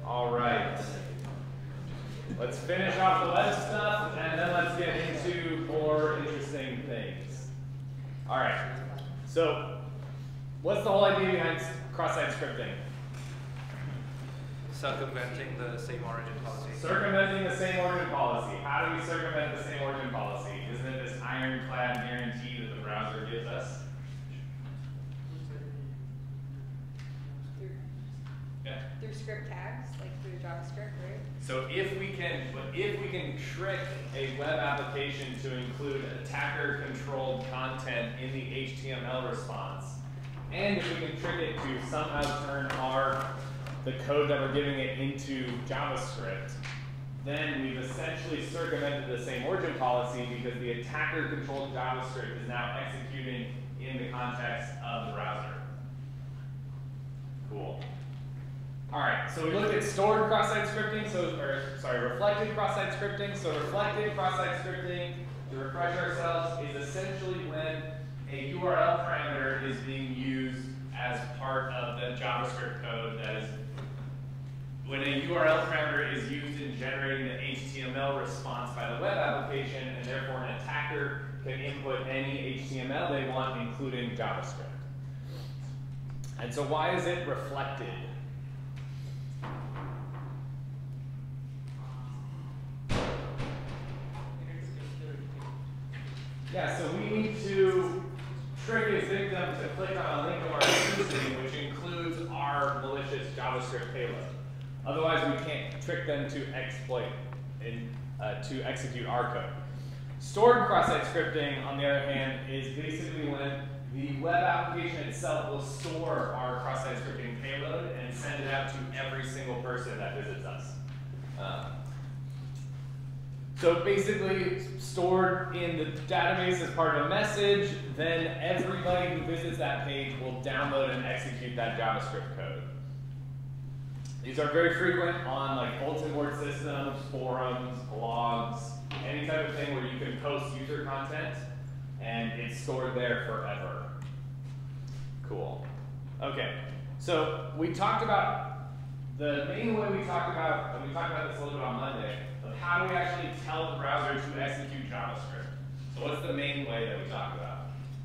All right. Let's finish off the web stuff, and then let's get into more interesting things. All right. So, what's the whole idea behind cross-site scripting? Circumventing the same origin policy. Circumventing the same origin policy. How do we circumvent the same origin policy? Isn't it this ironclad guarantee that the browser gives us? Through script tags, like through JavaScript, right? So if we can trick a web application to include attacker-controlled content in the HTML response, and if we can trick it to somehow turn the code that we're giving it into JavaScript, then we've essentially circumvented the same origin policy because the attacker-controlled JavaScript is now executing in the context of the browser. Cool. All right, so we looked at stored cross-site scripting, reflected cross-site scripting. So reflected cross-site scripting, to refresh ourselves, is essentially when a URL parameter is being used as part of the JavaScript code. That is, when a URL parameter is used in generating the HTML response by the web application, and therefore an attacker can input any HTML they want, including JavaScript. And so why is it reflected? Yeah, so we need to trick a victim to click on a link of our choosing, which includes our malicious JavaScript payload. Otherwise, we can't trick them to exploit to execute our code. Stored cross-site scripting, on the other hand, is basically when the web application itself will store our cross-site scripting payload and send it out to every single person that visits us. So basically, stored in the database as part of a message, then everybody who visits that page will download and execute that JavaScript code. These are very frequent on like bulletin board systems, forums, blogs, any type of thing where you can post user content, and it's stored there forever. Cool. Okay, so we talked about the main way we talked about, and we talked about this a little bit on Monday, of how do we actually tell the browser to execute JavaScript. So what's the main way that we talked about?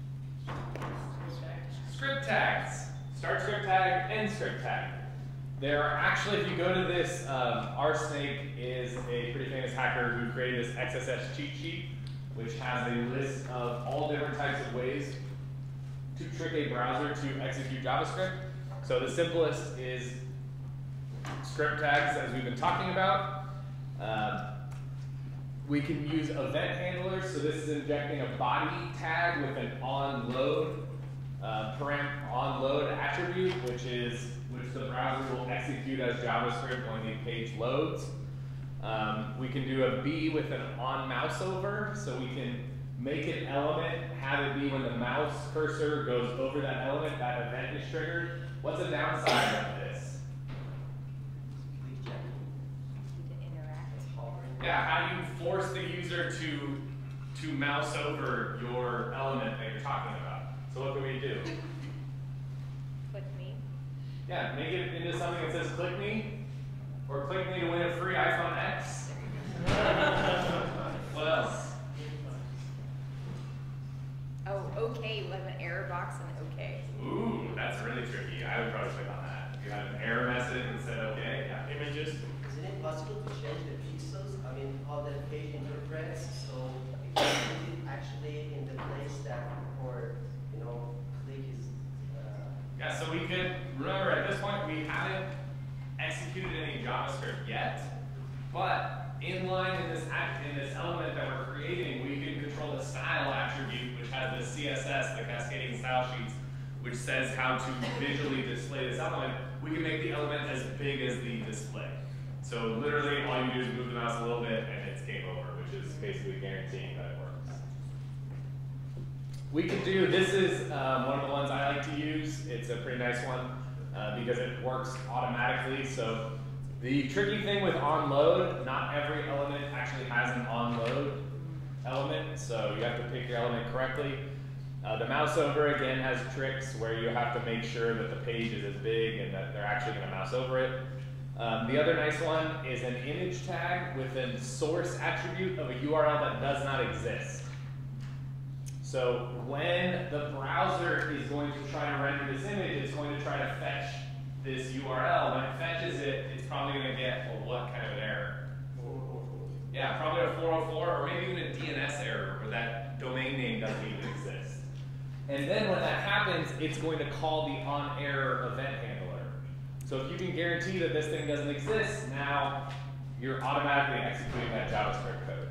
Script tags. Start script tag, end script tag. There are actually, if you go to this, RSnake is a pretty famous hacker who created this XSS cheat sheet, which has a list of all different types of ways to trick a browser to execute JavaScript. So the simplest is script tags, as we've been talking about. We can use event handlers. So this is injecting a body tag with an onload onload attribute, which the browser will execute as JavaScript when the page loads. We can do a B with an on mouse over, so we can make an element, have it be when the mouse cursor goes over that element, that event is triggered. What's the downside of this? Yeah, how do you force the user to mouse over your element that you're talking about? So what can we do? Click me. Yeah, make it into something that says click me, or click me to win a free iPhone X. What else? Oh, okay, you have an error box and okay. Ooh, that's really tricky. I would probably click on that. You have an error message and said okay. Yeah. Images. Isn't it possible to change the pixels? I mean, how that page interprets, so it can put it actually in the place that, or click is. Yeah, so we could remember at this point we haven't executed any JavaScript yet, but inline in this element that we're creating, we can control the style attribute, which has the CSS, the cascading style sheets, which says how to visually display this element. We can make the element as big as the display. So literally all you do is move the mouse a little bit and it's game over, which is basically guaranteeing that it works. We could do, this is one of the ones I like to use. It's a pretty nice one because it works automatically. So the tricky thing with onload, not every element actually has an onload element, so you have to pick your element correctly. The mouse over, again, has tricks where you have to make sure that the page is as big and that they're actually going to mouse over it. The other nice one is an image tag with a source attribute of a URL that does not exist. So when the browser is going to try to render this image, it's going to try to fetch this URL. When it fetches it, it's probably going to get, well, what kind of an error? 404. Yeah, probably a 404 or maybe even a DNS error where that domain name doesn't even exist. And then when that happens, it's going to call the on-error event handler. So if you can guarantee that this thing doesn't exist, now you're automatically executing that JavaScript code.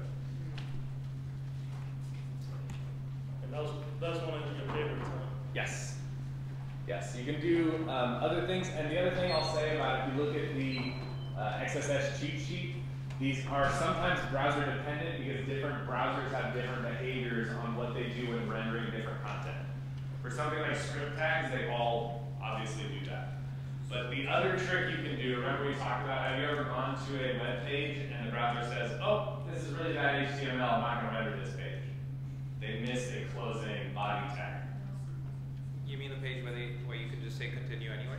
And that's one of your favorites, huh? Yes. Yes, you can do other things. And the other thing I'll say about if you look at the XSS cheat sheet, these are sometimes browser dependent because different browsers have different behaviors on what they do when rendering different content. For something like script tags, they all obviously do that. But the other trick you can do, remember we talked about, have you ever gone to a web page and the browser says, oh, this is really bad HTML, I'm not going to render this page. They missed a closing body tag. You mean the page where you can just say continue anyway?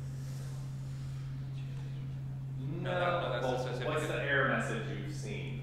No, that's well, a specific- what's the error message you've seen?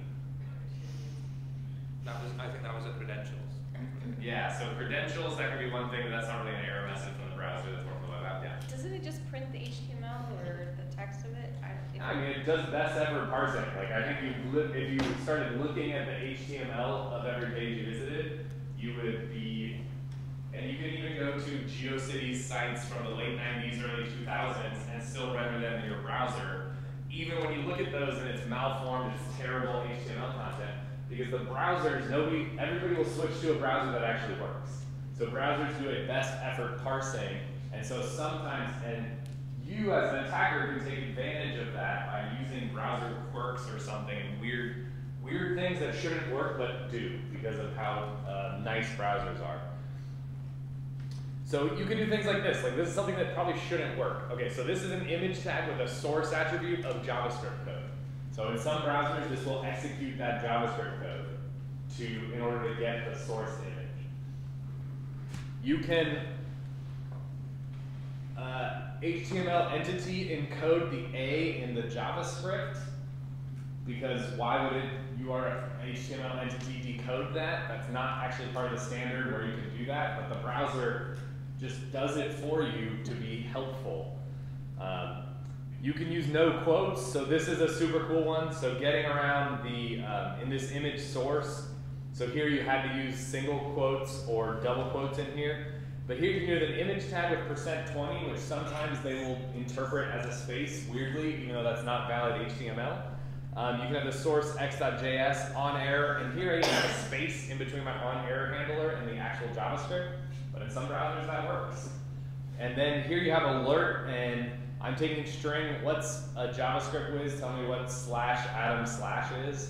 I think that was a credentials. Yeah, so credentials, that could be one thing, but that's not really an error message from the browser, that's more from the web app, yeah. Doesn't it just print the HTML or the text of it? I mean, it does best ever parsing. Like, I think if you started looking at the HTML of every page you visited, you would be, and you can even go to GeoCities sites from the late 90s, early 2000s, and still render them in your browser. Even when you look at those and it's malformed, it's terrible HTML content, because the browsers, everybody will switch to a browser that actually works. So browsers do a best effort parsing, and so sometimes, and you as an attacker can take advantage of that by using browser quirks or something, and weird things that shouldn't work but do because of how nice browsers are. So you can do things like this. Like this is something that probably shouldn't work. Okay, so this is an image tag with a source attribute of JavaScript code. So in some browsers, this will execute that JavaScript code in order to get the source image. You can HTML entity encode the A in the JavaScript, because why would your HTML entity decode that? That's not actually part of the standard where you can do that, but the browser just does it for you to be helpful. You can use no quotes, so this is a super cool one. So getting around the, in this image source, so here you had to use single quotes or double quotes in here. But here you can use an image tag with %20, which sometimes they will interpret as a space weirdly, even though that's not valid HTML. You can have the source x.js on error, and here I even have a space in between my on error handler and the actual JavaScript, but in some browsers that works. And then here you have alert, and I'm taking string. What's a JavaScript whiz? Tell me what /Adam/ is.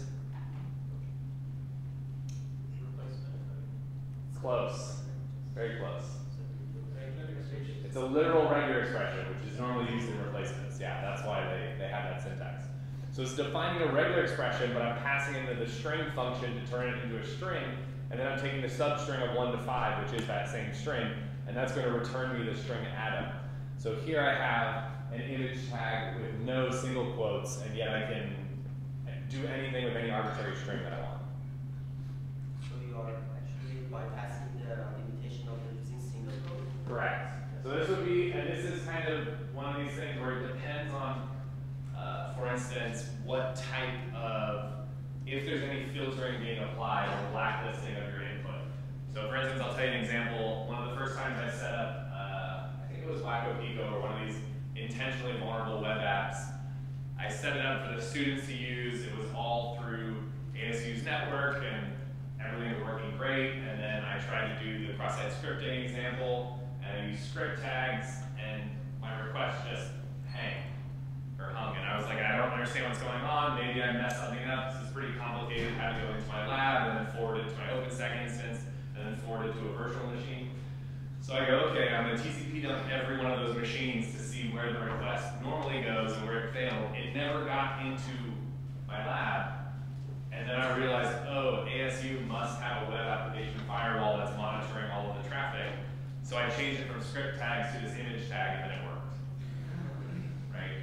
Close, very close. It's a literal regular expression, which is normally used in replacements. Yeah, that's why they have that syntax. So it's defining a regular expression, but I'm passing into the string function to turn it into a string, and then I'm taking the substring of 1 to 5, which is that same string, and that's going to return me the string Adam. So here I have an image tag with no single quotes, and yet I can do anything with any arbitrary string that I want. So you are actually bypassing the limitation of using single quote? Correct. So this would be, and this is kind of one of these things where it depends on, for instance, what type of, if there's any filtering being applied or blacklisting of your input. So for instance, I'll tell you an example. One of the first times I set up, I think it was Wacko Pico or one of these intentionally vulnerable web apps, I set it up for the students to use. It was all through ASU's network and everything was working great. And then I tried to do the cross-site scripting example, and I used script tags, and my request just hung. And I was like, I don't understand what's going on. Maybe I messed something up. This is pretty complicated. I had to go into my lab and then forward it to my OpenStack instance and then forward it to a virtual machine. So I go, okay, I'm going to TCP dump every one of those machines to see where the request normally goes and where it failed. It never got into my lab. And then I realized, oh, ASU must have a web application firewall that's monitoring all of the traffic. So I changed it from script tags to this image tag, and then it worked. Right? Because it was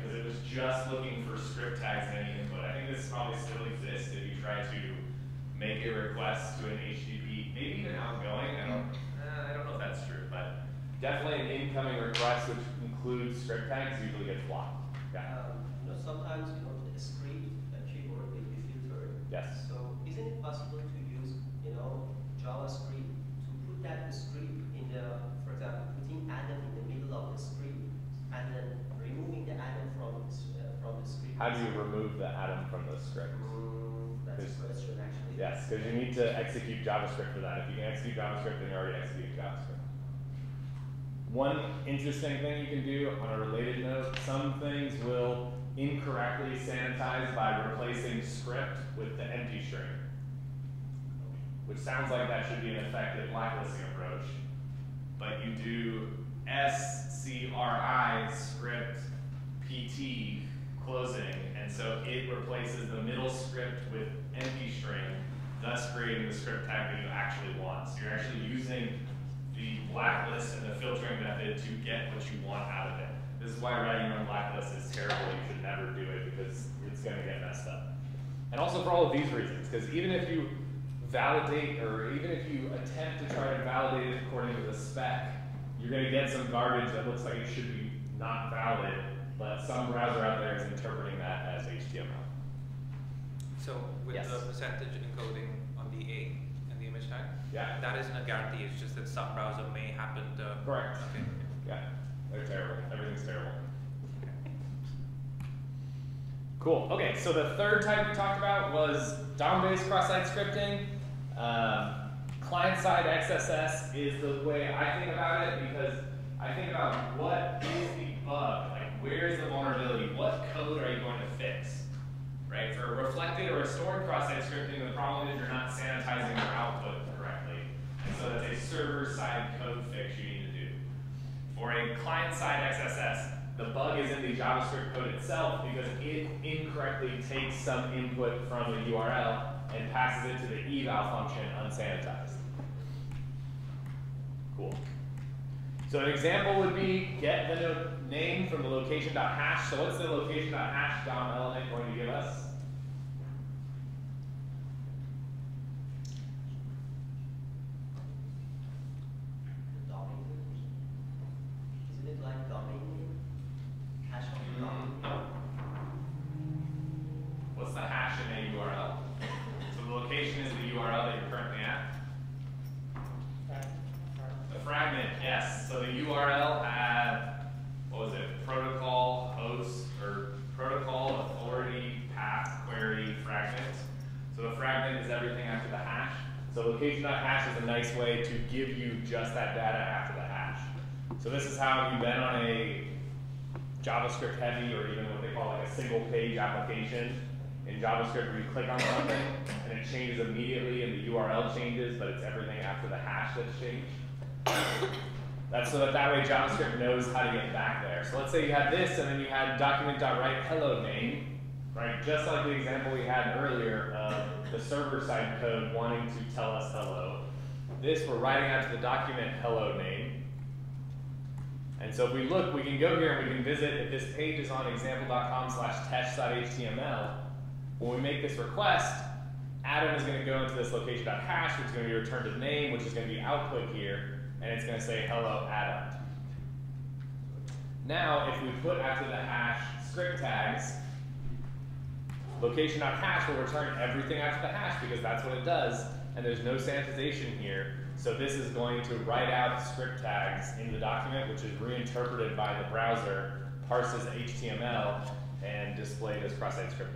just looking for script tags and any input. I think this probably still exists if you try to make a request to an HTTP, maybe even outgoing. I don't know if that's true, but definitely an incoming request which includes script tags usually gets blocked. Yeah. Sometimes, the script, keyboard will be filtered. Yes. So isn't it possible to use, JavaScript to put that script in for example, putting atom in the middle of the script and then removing the atom from the script? How do you remove the atom from the script? That's a question, actually. Yes, because you need to execute JavaScript for that. If you can execute JavaScript, then you're already executing JavaScript. One interesting thing you can do on a related note, some things will incorrectly sanitize by replacing script with the empty string, which sounds like that should be an effective blacklisting approach. But you do SCRI script PT closing, and so it replaces the middle script with empty string, thus creating the script tag that you actually want. So you're actually using the blacklist and the filtering method to get what you want out of it. This is why writing your own blacklist is terrible. You should never do it because it's going to get messed up. And also for all of these reasons, because even if you validate or even if you attempt to try to validate it according to the spec, you're going to get some garbage that looks like it should be not valid, but some browser out there is interpreting that as HTML. So with Yes. the percentage encoding on the A and the image tag, Yeah. that isn't a guarantee. It's just that some browser may happen to. Correct. Okay. Yeah, they're terrible. Everything's terrible. Cool. Okay, so the third type we talked about was DOM-based cross-site scripting. Client-side XSS is the way I think about it because I think about what is the bug, like where is the vulnerability, what code are you going to fix, right? For reflected or restored cross-site scripting, the problem is you're not sanitizing your output correctly, and so that's a server-side code fix you need to do. For a client-side XSS, the bug is in the JavaScript code itself because it incorrectly takes some input from the URL and passes it to the eval function unsanitized. Cool. So an example would be get the name from the location.hash. So what's the location.hash DOM element going to give us? Domain name? Isn't it like domain name? Hash of the domain name? No. What's the hash in a URL? So the location is the URL that you're currently at. The fragment, yes. So the URL had, what was it, protocol host, or protocol authority path query fragment. So the fragment is everything after the hash. So location.hash is a nice way to give you just that data after the hash. So this is how you've been on a JavaScript heavy or even what they call like a single page application. In JavaScript where you click on something and it changes immediately and the URL changes, but it's everything after the hash that's changed. That's so that way JavaScript knows how to get back there. So let's say you had this and then you had document.write hello name, right? Just like the example we had earlier of the server-side code wanting to tell us hello. This we're writing out to the document hello name. And so if we look, we can go here and we can visit if this page is on example.com/test.html. When we make this request, Adam is going to go into this location.hash, which is going to be returned to name, which is going to be output here, and it's going to say hello Adam. Now, if we put after the hash script tags, location.hash will return everything after the hash because that's what it does, and there's no sanitization here. So this is going to write out script tags in the document, which is reinterpreted by the browser, parses HTML, and displayed as cross-site scripting.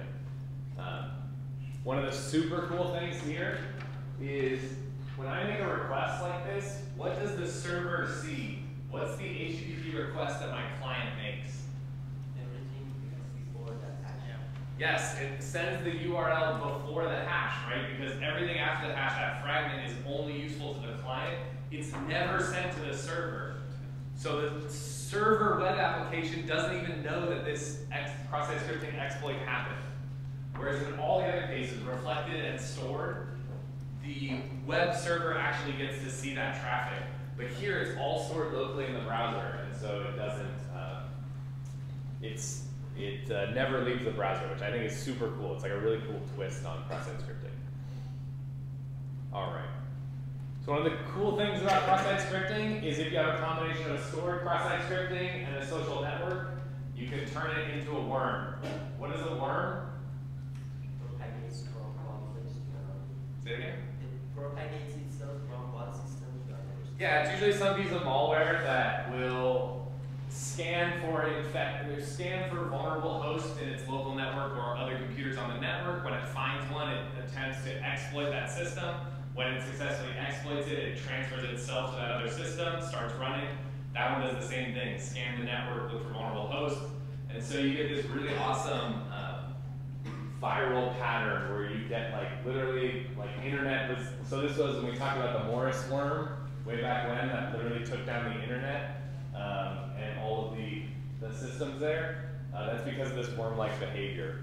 One of the super cool things here is when I make a request like this, what does the server see? What's the HTTP request that my client makes? Everything before that hash. Yes, it sends the URL before the hash, right? Because everything after the hash, that fragment, is only useful to the client. It's never sent to the server. So the server web application doesn't even know that this cross-site scripting exploit happened. Whereas in all the other cases, reflected and stored, the web server actually gets to see that traffic. But here it's all stored locally in the browser, and so it doesn't, it never leaves the browser, which I think is super cool. It's like a really cool twist on cross-site scripting. All right. So one of the cool things about cross-site scripting is if you have a combination of stored cross-site scripting and a social network, you can turn it into a worm. What is a worm? Propagates from one place to another. Say it again. It propagates itself from one system to another. Yeah, it's usually some piece of malware that will scan for vulnerable hosts in its local network or other computers on the network. When it finds one, it attempts to exploit that system. When it successfully exploits it, it transfers itself to that other system, starts running. That one does the same thing, scan the network, look for vulnerable hosts. And so you get this really awesome viral pattern where you get like literally like internet was, so this was when we talked about the Morris worm way back when, that literally took down the internet and all of the systems there. That's because of this worm-like behavior.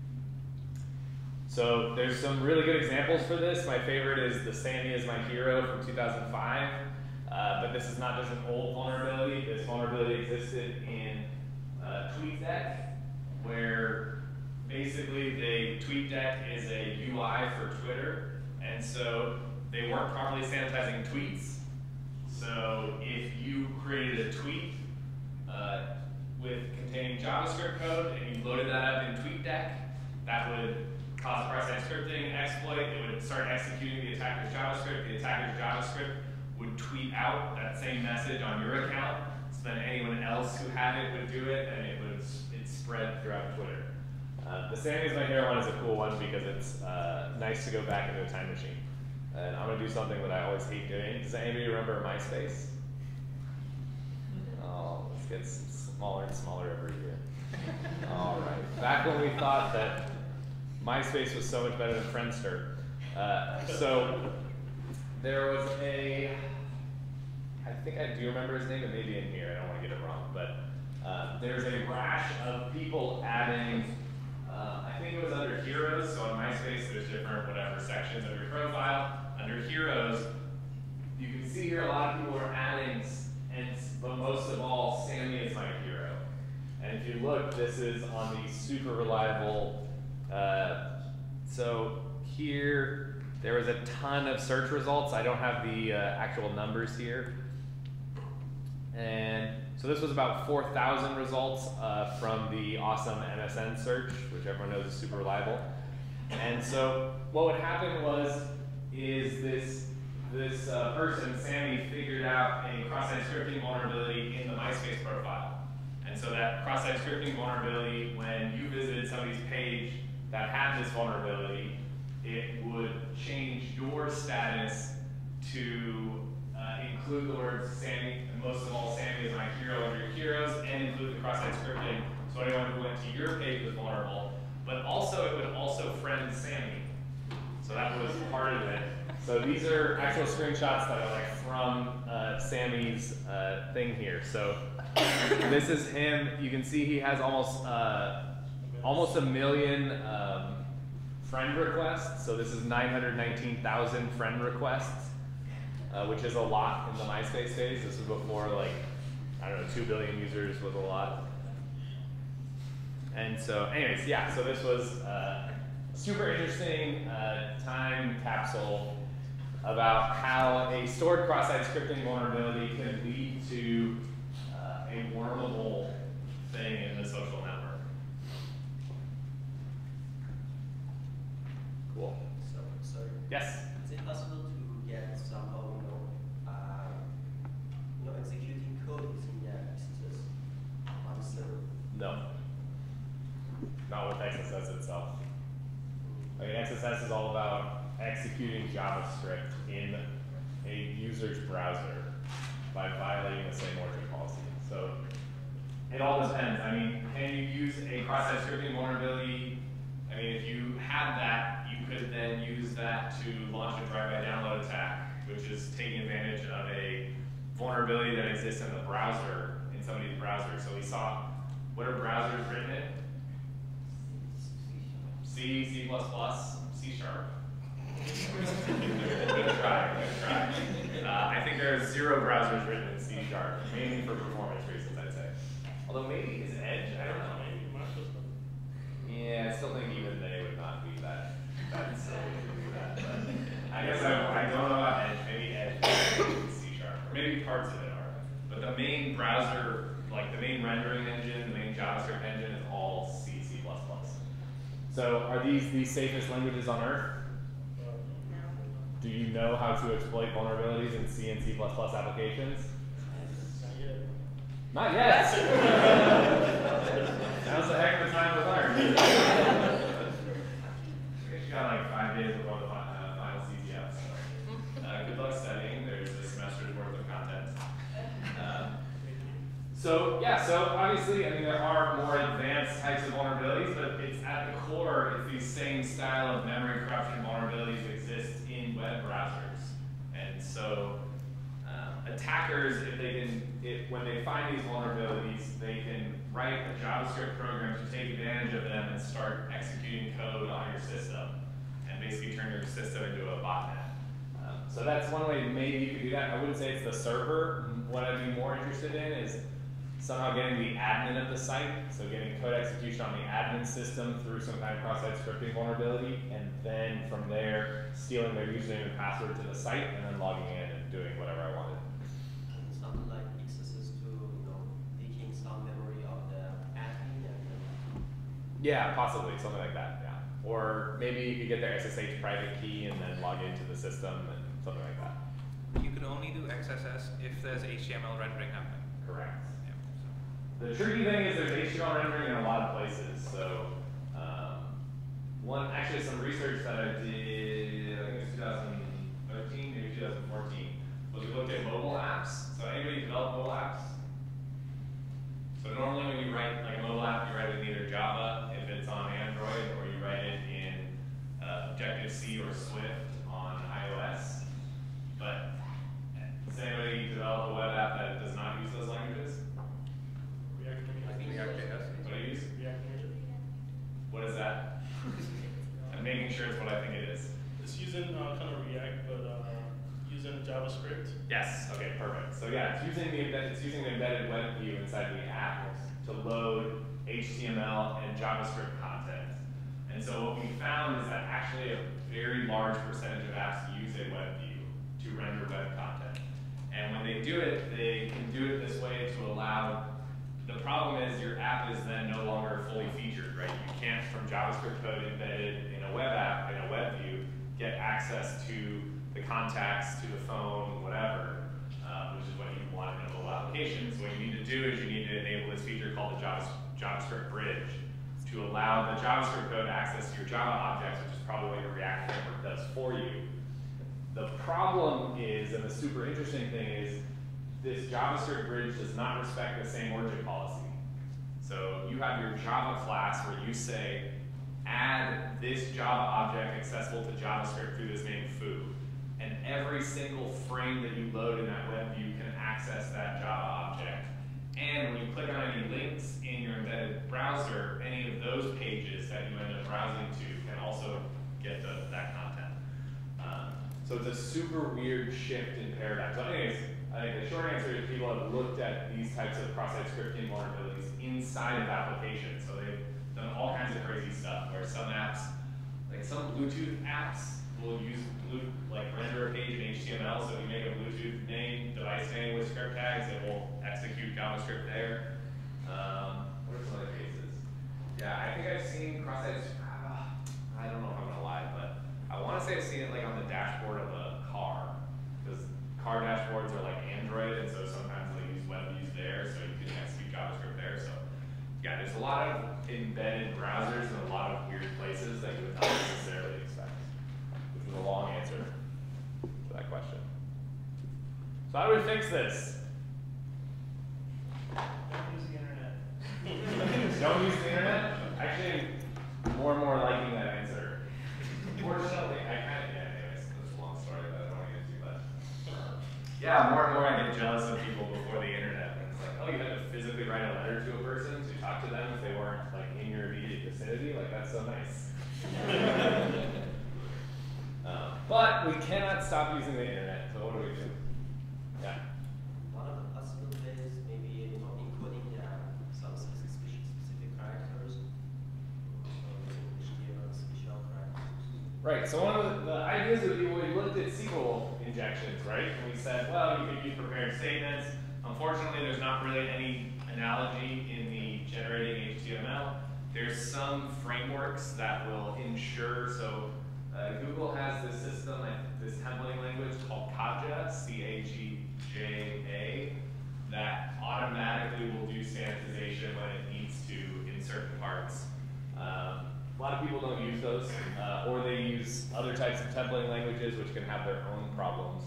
So there's some really good examples for this. My favorite is the Sammy is my hero from 2005. But this is not just an old vulnerability. This vulnerability existed in TweetDeck, where basically TweetDeck is a UI for Twitter, and so they weren't properly sanitizing tweets. So if you created a tweet containing JavaScript code and you loaded that up in TweetDeck, that would cause cross-site scripting exploit. It would start executing the attacker's JavaScript. The attacker's JavaScript would tweet out that same message on your account, so then anyone else who had it would do it, and it spread throughout Twitter. The Sammy is my hero one is a cool one because it's nice to go back into a time machine. And I'm gonna do something that I always hate doing. Does anybody remember MySpace? Oh, this gets smaller and smaller every year. All right, back when we thought that MySpace was so much better than Friendster. So there was I think I do remember his name, it may be in here, I don't want to get it wrong, but there's a rash of people adding, I think it was under Heroes, so on MySpace there's different whatever sections of your profile. Under Heroes, you can see here a lot of people are adding, but most of all, Sammy is my hero. And if you look, this is on the super reliable, so here, there was a ton of search results. I don't have the actual numbers here. And so this was about 4,000 results from the awesome MSN search, which everyone knows is super reliable. And so what would happen is this person, Sammy, figured out a cross-site scripting vulnerability in the MySpace profile. And so that cross-site scripting vulnerability, when you visited somebody's page that had this vulnerability, it would change your status to include the word Sammy, and most of all, Sammy is my hero under your heroes, and include the cross-site scripting, so anyone who went to your page was vulnerable. But also, it would also friend Sammy. So that was part of it. So these are actual screenshots that are like from Sammy's thing here. So this is him. You can see he has almost a million friend requests. So this is 919,000 friend requests, which is a lot in the MySpace days. This was before, like, I don't know, 2 billion users was a lot. And so, anyways, yeah, so this was super interesting time capsule about how a stored cross-site scripting vulnerability can lead to a wormable thing in the social network. Cool. So, sorry. Yes? Is it possible to get somehow, executing code using the XSS on the server? No. Not with XSS itself. I mean, XSS is all about executing JavaScript in a user's browser by violating the same origin policy. So it all depends. I mean, can you use a cross-site scripting vulnerability? I mean, if you had that, you could then use that to launch a drive-by download attack, which is taking advantage of a vulnerability that exists in the browser, in somebody's browser. So we saw, what are browsers written in? C, C++, C#. Good try, good try. I think there are 0 browsers written in C#, mainly for performance reasons, I'd say. Although maybe is Edge, I don't know. Maybe Microsoft So are these the safest languages on earth? No. Do you know how to exploit vulnerabilities in C and C++ applications? Not yet. Not yet. That was a heck of a time to learn. I guess you got like 5 days before the final CTF. So good luck studying. There's a semester's worth of content. So yeah, so obviously, I mean, there are more advanced types of vulnerabilities, but it's at the core, it's these same style of memory corruption vulnerabilities that exist in web browsers. And so attackers, when they find these vulnerabilities, they can write a JavaScript program to take advantage of them and start executing code on your system, and basically turn your system into a botnet. So that's one way maybe you could do that. I wouldn't say it's the server. What I'd be more interested in is somehow getting the admin of the site, so getting code execution on the admin system through some kind of cross-site scripting vulnerability, and then from there, stealing their username and password to the site, and then logging in and doing whatever I wanted. Something like XSS to, leaking some memory of the admin and Yeah, possibly, something like that, yeah. Or maybe you could get their SSH private key and then log into the system and something like that. You could only do XSS if there's HTML rendering happening. Correct. Yeah, so. The tricky thing is there's HTML rendering in a lot of places. So actually some research that I did, I think it was 2013, maybe 2014, was we looked at mobile apps. So anybody develop mobile apps? So normally when you write like a mobile app, you write it in either Java if it's on Android, or you write it in Objective-C or Swift on iOS. But does anybody develop a web app that does not use those languages? React Native. React.js. What do you use? React Native. What is that? I'm making sure it's what I think it is. It's using kind of React, but using JavaScript. Yes. Okay. Perfect. So yeah, it's using the embedded web view inside the app to load HTML and JavaScript content. And so what we found is that actually a very large percentage of apps use a web view to render web content. And when they do it, they can do it this way to allow. The problem is your app is then no longer fully featured, right? You can't, from JavaScript code embedded in a web app, in a web view, get access to the contacts, to the phone, whatever, which is what you want in a mobile application. So what you need to do is you need to enable this feature called the JavaScript bridge to allow the JavaScript code access to your Java objects, which is probably what your React framework does for you. The problem is, and the super interesting thing is, this JavaScript bridge does not respect the same origin policy. So you have your Java class where you say, add this Java object accessible to JavaScript through this name foo. And every single frame that you load in that web view can access that Java object. And when you click on any links in your embedded browser, any of those pages that you end up browsing to can also get that content. So it's a super weird shift in paradigm. So anyways, I think the short answer is people have looked at these types of cross-site scripting vulnerabilities inside of applications. So they've done all kinds of crazy stuff where some apps, like some Bluetooth apps, will use render a page in HTML. So if you make a Bluetooth name, device name with script tags, it will execute JavaScript there. What are some other cases? Yeah, I think I've seen cross-site. I don't know if I'm gonna lie, but I want to say I've seen it like on the dashboard of a car, because car dashboards are like Android, and so sometimes they use web views there, so you can execute JavaScript there. So yeah, there's a lot of embedded browsers in a lot of weird places that you would not necessarily expect, which was a long answer to that question. So how do we fix this? Don't use the internet. Don't use the internet? Actually, more and more liking that answer. Fortunately, anyways, that's a long story, but I don't want to get too much. Yeah, more and more I get jealous of people before the internet. It's like, oh, you had to physically write a letter to a person to talk to them if they weren't like in your immediate vicinity. Like, that's so nice. But we cannot stop using the internet, so what do we do? Yeah. one of the possible ways, maybe encoding some specific characters, HTML special characters. Right, so one of the ideas would be when we looked at SQL injections, right? And we said, well, you could use prepared statements. Unfortunately, there's not really any analogy in the generating HTML, there's some frameworks that will ensure, so Google has this system, this templating language called Kaja, C-A-G-J-A, that automatically will do sanitization when it needs to in certain parts. A lot of people don't use those, or they use other types of templating languages which can have their own problems.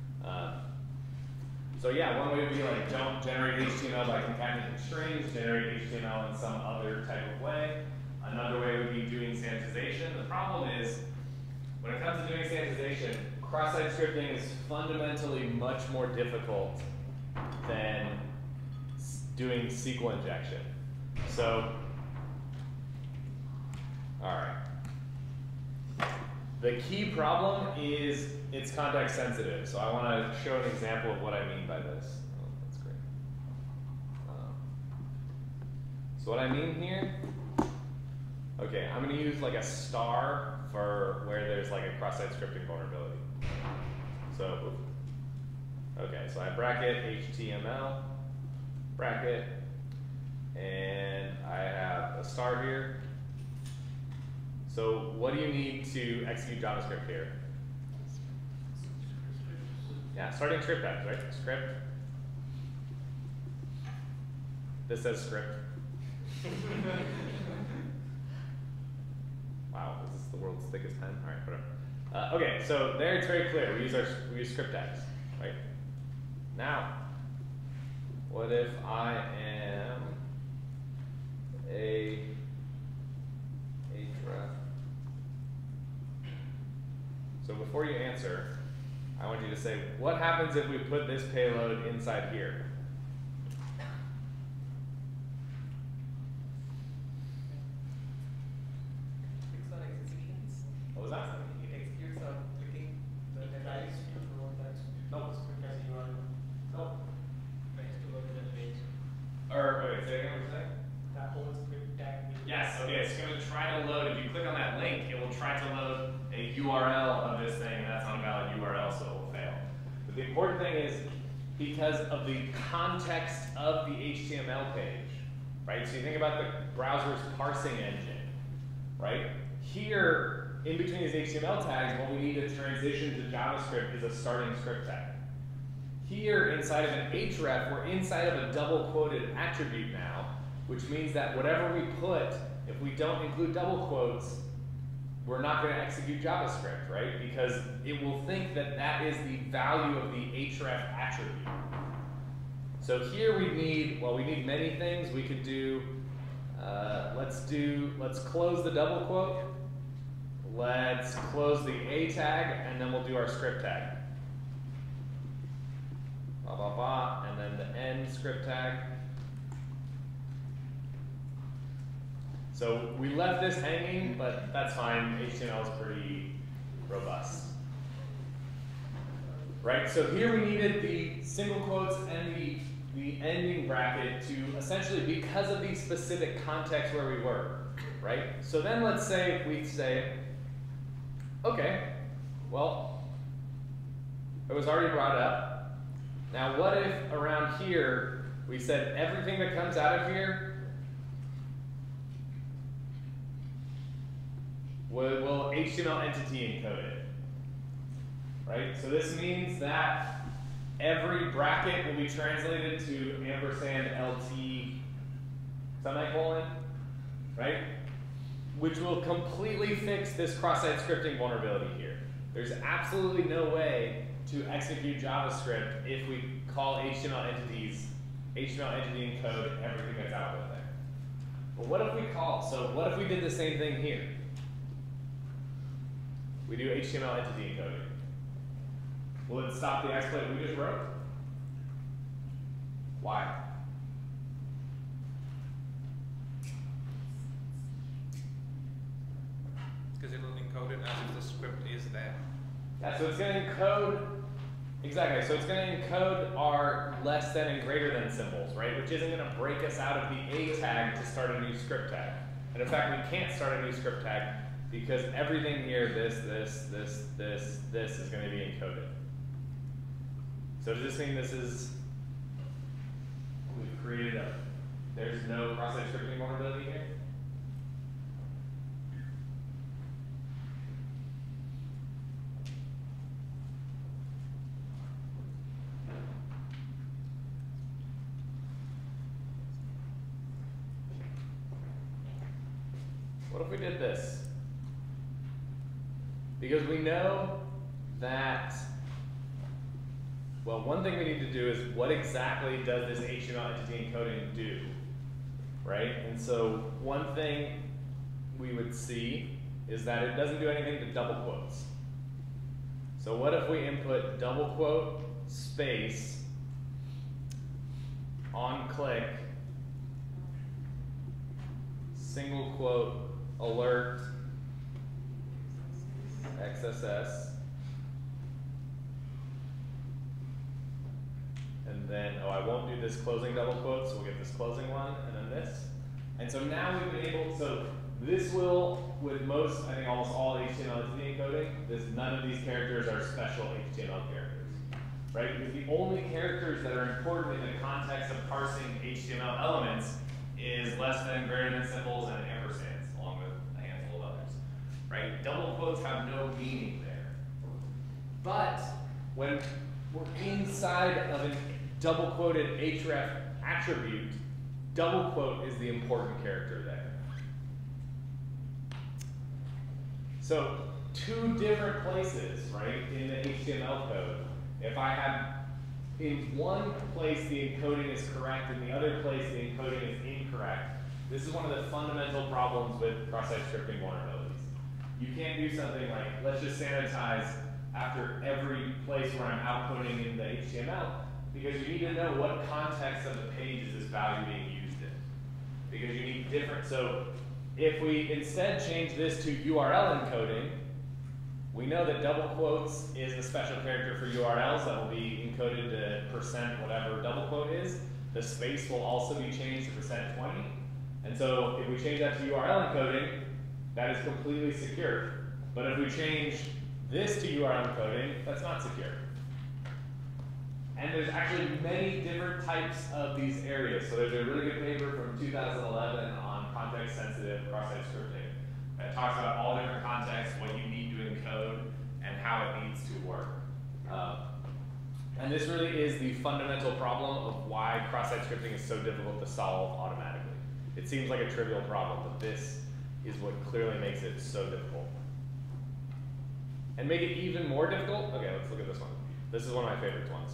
So yeah, one way would be like, don't generate HTML by concatenating strings, generate HTML in some other type of way. Another way would be doing sanitization. The problem is, when it comes to doing sanitization, cross-site scripting is fundamentally much more difficult than doing SQL injection. So, all right. The key problem is it's context sensitive. So I want to show an example of what I mean by this. Oh, that's great. So what I mean here, okay, I'm going to use like a star for where there's like a cross-site scripting vulnerability. So, okay, so I bracket HTML, bracket, and I have a star here. So what do you need to execute JavaScript here? Yeah, starting script tags, right? Script. This says script. Wow, is this the world's thickest pen? All right, whatever. Okay, so there it's very clear. We use script tags, right? Now, what if I am a href? So before you answer, I want you to say, what happens if we put this payload inside here? It's on executions. What was that? It executes on clicking the device. Nope. Nope. Tries to load the page. Or, wait, say again what you're saying? That whole script tag. Yes, okay, it's going to try to load, if you click on that link, it will try to load a URL of this thing, and that's not a valid URL, so it will fail. But the important thing is, because of the context of the HTML page, right? So you think about the browser's parsing engine, right? Here, in between these HTML tags, what we need to transition to JavaScript is a starting script tag. Here, inside of an href, we're inside of a double quoted attribute now, which means that whatever we put, if we don't include double quotes, we're not going to execute JavaScript, right? Because it will think that that is the value of the href attribute. So here we need, well, we need many things. We could do, let's close the double quote. Let's close the a tag, and then we'll do our script tag. Blah, blah, blah, and then the end script tag. So we left this hanging, but that's fine. HTML is pretty robust. Right, so here we needed the single quotes and the ending bracket to essentially, because of the specific context where we were, right? So then let's say we say, okay, well, it was already brought up. Now what if around here we said everything that comes out of here will HTML entity encode it, right? So this means that every bracket will be translated to ampersand LT semicolon, right? Which will completely fix this cross-site scripting vulnerability here. There's absolutely no way to execute JavaScript if we call HTML entity encode everything that's out there. But what if we what if we did the same thing here? We do HTML entity encoding. Will it stop the exploit we just wrote? Why? Because it'll encode it as if the script is there. Yeah, so it's going to encode, exactly, so it's going to encode our less than and greater than symbols, right? Which isn't going to break us out of the A tag to start a new script tag. And in fact, we can't start a new script tag because everything here, this is going to be encoded. So does this mean we've created there's no cross-site scripting vulnerability here? What if we did this? Because we know that, well, one thing we need to do is what exactly does this HTML entity encoding do, right? And so one thing we would see is that it doesn't do anything to double quotes. So what if we input double quote space on click single quote alert XSS, and then, oh, I won't do this closing double quote, so we'll get this closing one, and then this. And so now we've been able, so this will, with most, I think almost all HTML entity encoding, none of these characters are special HTML characters, right? Because the only characters that are important in the context of parsing HTML elements is less than, greater than symbols, and ampersands, along with a handful of others, right? Double quotes have no meaning there. But when we're inside of a double quoted href attribute, double quote is the important character there. So two different places, right, in the HTML code, if I have in one place the encoding is correct and the other place the encoding is incorrect, this is one of the fundamental problems with cross-site scripting vulnerabilities. You can't do something like, let's just sanitize after every place where I'm outputting in the HTML, because you need to know what context of the page is this value being used in. Because you need different, so if we instead change this to URL encoding, we know that double quotes is a special character for URLs that will be encoded to % whatever double quote is. The space will also be changed to %20. And so if we change that to URL encoding, that is completely secure. But if we change this to URL encoding, that's not secure. And there's actually many different types of these areas. So there's a really good paper from 2011 on context-sensitive cross-site scripting that talks about all different contexts, what you need to encode, and how it needs to work. And this really is the fundamental problem of why cross-site scripting is so difficult to solve automatically. It seems like a trivial problem, but this is what clearly makes it so difficult. And make it even more difficult, okay, let's look at this one. This is one of my favorite ones.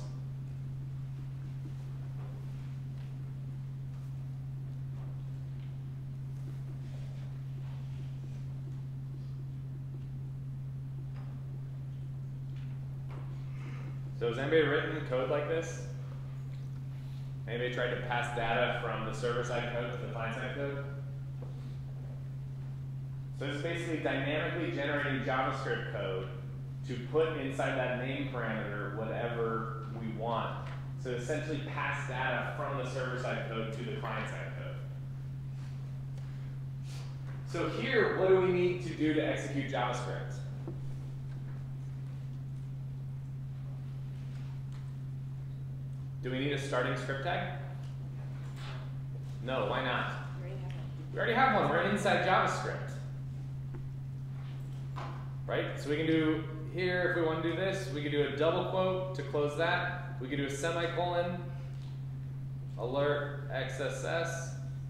So has anybody written code like this? Anybody tried to pass data from the server-side code to the client-side code? So this is basically dynamically generating JavaScript code to put inside that name parameter whatever we want. So essentially pass data from the server-side code to the client-side code. So here, what do we need to do to execute JavaScript? Do we need a starting script tag? No, why not? We already have one. We're inside JavaScript. Right? So we can do here, if we want to do this, we can do a double quote to close that. We can do a semicolon, alert XSS.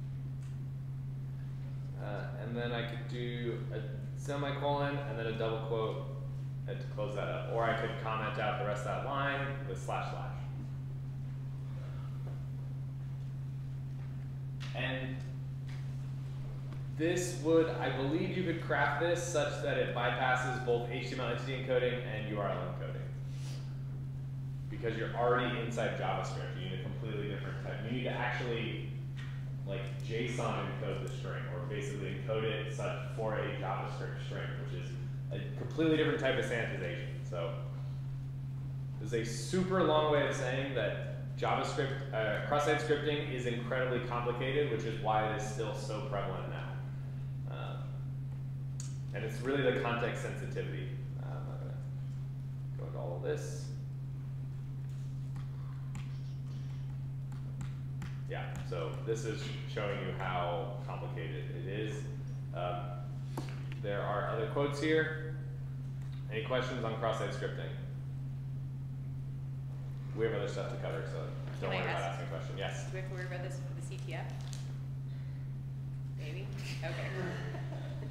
And then I could do a semicolon and then a double quote to close that up. Or I could comment out the rest of that line with // And this would, I believe you could craft this such that it bypasses both HTML entity encoding and URL encoding. Because you're already inside JavaScript, you need a completely different type. You need to actually like JSON encode the string, or basically encode it such for a JavaScript string, which is a completely different type of sanitization. So this is a super long way of saying that JavaScript, cross-site scripting is incredibly complicated, which is why it is still so prevalent now. And it's really the context sensitivity. I'm not going to go into all of this. Yeah, so this is showing you how complicated it is. There are other quotes here. Any questions on cross-site scripting? We have other stuff to cover, so don't worry about asking a question. Yes? Do we have to worry about this for the CTF? Maybe? Okay.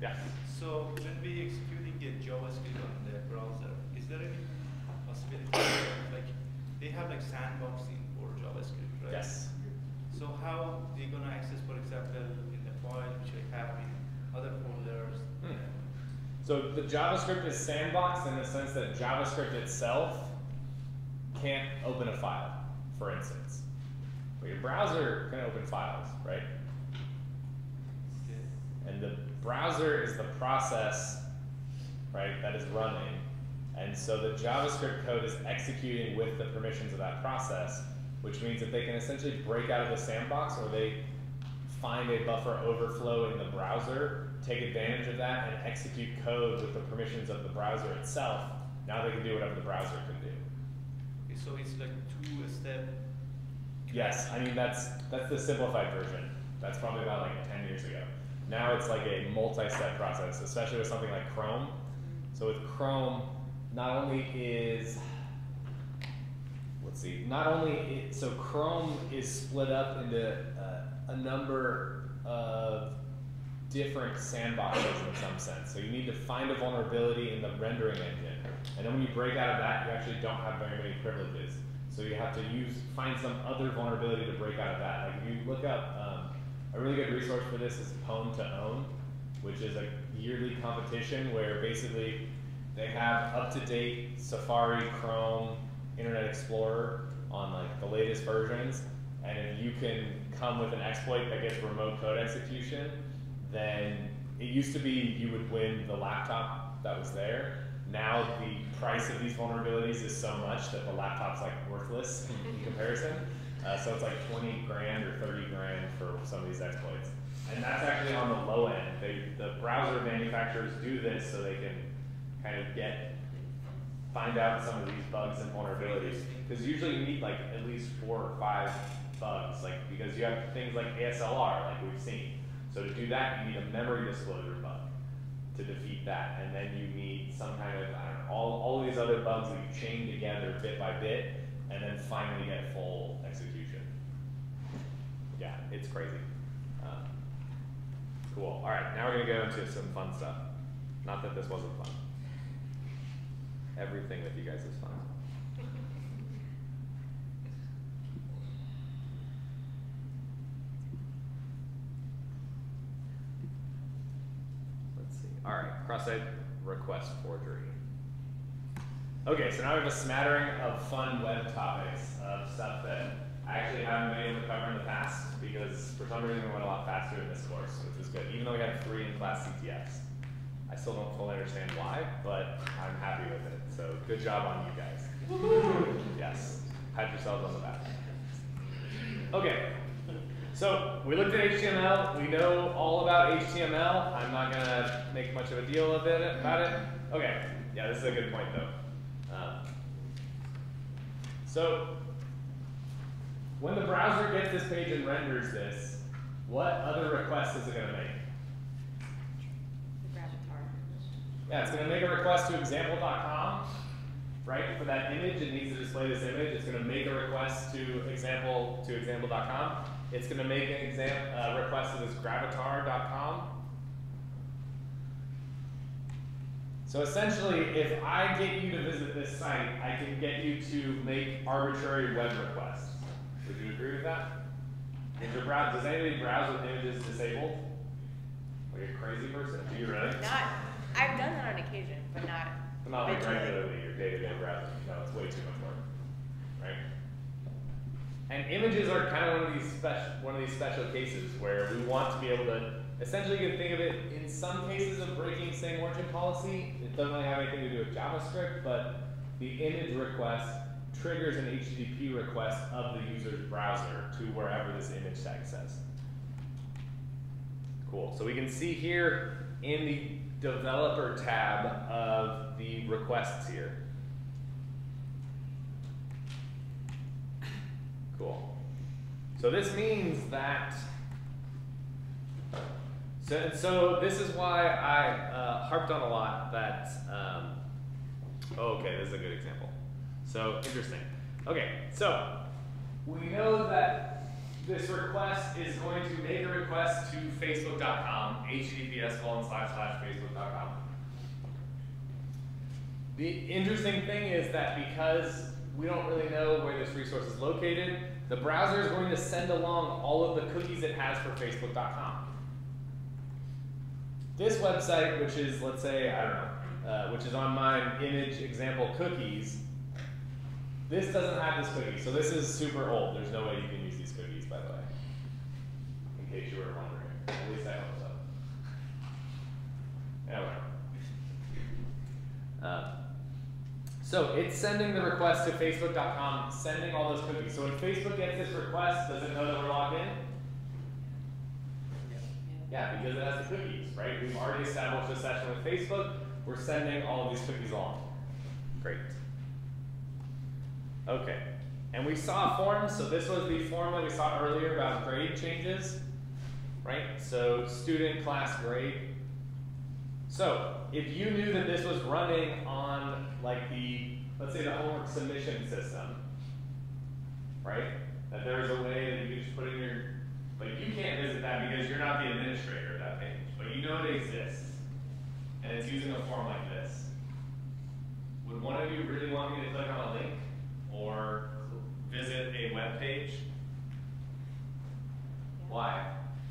Yes. So when we executing a JavaScript on the browser, is there any possibility like they have like sandboxing for JavaScript, right? Yes. So how they gonna access, for example, in the file which I have in other folders? So the JavaScript is sandboxed in the sense that JavaScript itself can't open a file, for instance. But your browser can open files, right? Okay. And the browser is the process, right, that is running. And so the JavaScript code is executing with the permissions of that process, which means that they can essentially break out of the sandbox, or they find a buffer overflow in the browser, take advantage of that, and execute code with the permissions of the browser itself. Now they can do whatever the browser can do. Okay, so it's like two-step. Yes, I mean that's the simplified version. That's probably about like 10 years ago. Now it's like a multi-step process, especially with something like Chrome. So with Chrome, not only is, so Chrome is split up into a number of different sandboxes in some sense. So you need to find a vulnerability in the rendering engine. And then when you break out of that, you actually don't have very many privileges. So you have to find some other vulnerability to break out of that. Like if you look up, a really good resource for this is Pwn to Own, which is a yearly competition where basically they have up-to-date Safari, Chrome, Internet Explorer on like the latest versions. And if you can come with an exploit that gets remote code execution, then it used to be you would win the laptop that was there. Now the price of these vulnerabilities is so much that the laptop's like worthless in comparison. So it's like 20 grand or 30 grand for some of these exploits. And that's actually on the low end. The browser manufacturers do this so they can kind of find out some of these bugs and vulnerabilities. Because usually you need like at least 4 or 5 bugs, like because you have things like ASLR, like we've seen. So to do that, you need a memory disclosure bug to defeat that, and then you need some kind of, I don't know, all of these other bugs that you chain together bit by bit, and then finally get full execution. Yeah, it's crazy. Cool. All right, now we're gonna go into some fun stuff. Not that this wasn't fun. Everything with you guys is fun. Let's see. All right, cross-site request forgery. Okay, so now we have a smattering of fun web topics of stuff that I actually haven't been able to cover in the past because for some reason we went a lot faster in this course, which was good. Even though we had 3 in-class CTFs. I still don't fully understand why, but I'm happy with it. So good job on you guys. Yes, pat yourselves on the back. Okay, so we looked at HTML. We know all about HTML. I'm not gonna make much of a deal of it about it. Okay, yeah, this is a good point though. So when the browser gets this page and renders this, what other requests is it gonna make? The Gravatar. Yeah, it's going to make a request to example.com, right? For that image, it needs to display this image. It's going to make a request to example.com. It's going to make an request to this gravatar.com. So essentially, if I get you to visit this site, I can get you to make arbitrary web requests. Would you agree with that? Does anybody browse with images disabled? Like a crazy person? Do you really? I've done that on occasion, but not. Not like habitually. regularly, your day-to-day browsing. No, it's way too much work, right? And images are kind of one of these special cases where we want to be able to, essentially you can think of it in some cases of breaking string origin policy. It doesn't really have anything to do with JavaScript, but the image request triggers an HTTP request of the user's browser to wherever this image tag says. Cool, so we can see here in the developer tab of the requests here. Cool. So this means that, so this is why I harped on a lot that, okay, this is a good example. So interesting. Okay, so we know that this request is going to make a request to facebook.com, https://facebook.com. The interesting thing is that because we don't really know where this resource is located, the browser is going to send along all of the cookies it has for facebook.com. This website, which is, let's say, I don't know, which is on my image example cookies, this doesn't have this cookie. So this is super old. There's no way you can use these cookies, by the way, in case you were wondering. At least I hope so. Anyway. So it's sending the request to facebook.com, sending all those cookies. So when Facebook gets this request, does it know that we're logged in? Yeah, because it has the cookies, right? We've already established a session with Facebook. We're sending all of these cookies along. Great. Okay. And we saw forms. So this was the form that we saw earlier about grade changes, right? So student, class, grade. So if you knew that this was running on like the, let's say the homework submission system, right? That there is a way that you can just put in your, but you can't visit that because you're not the administrator of that page, but you know it exists, and it's using a form like this. Would one of you really want me to click on a link or visit a web page? Why?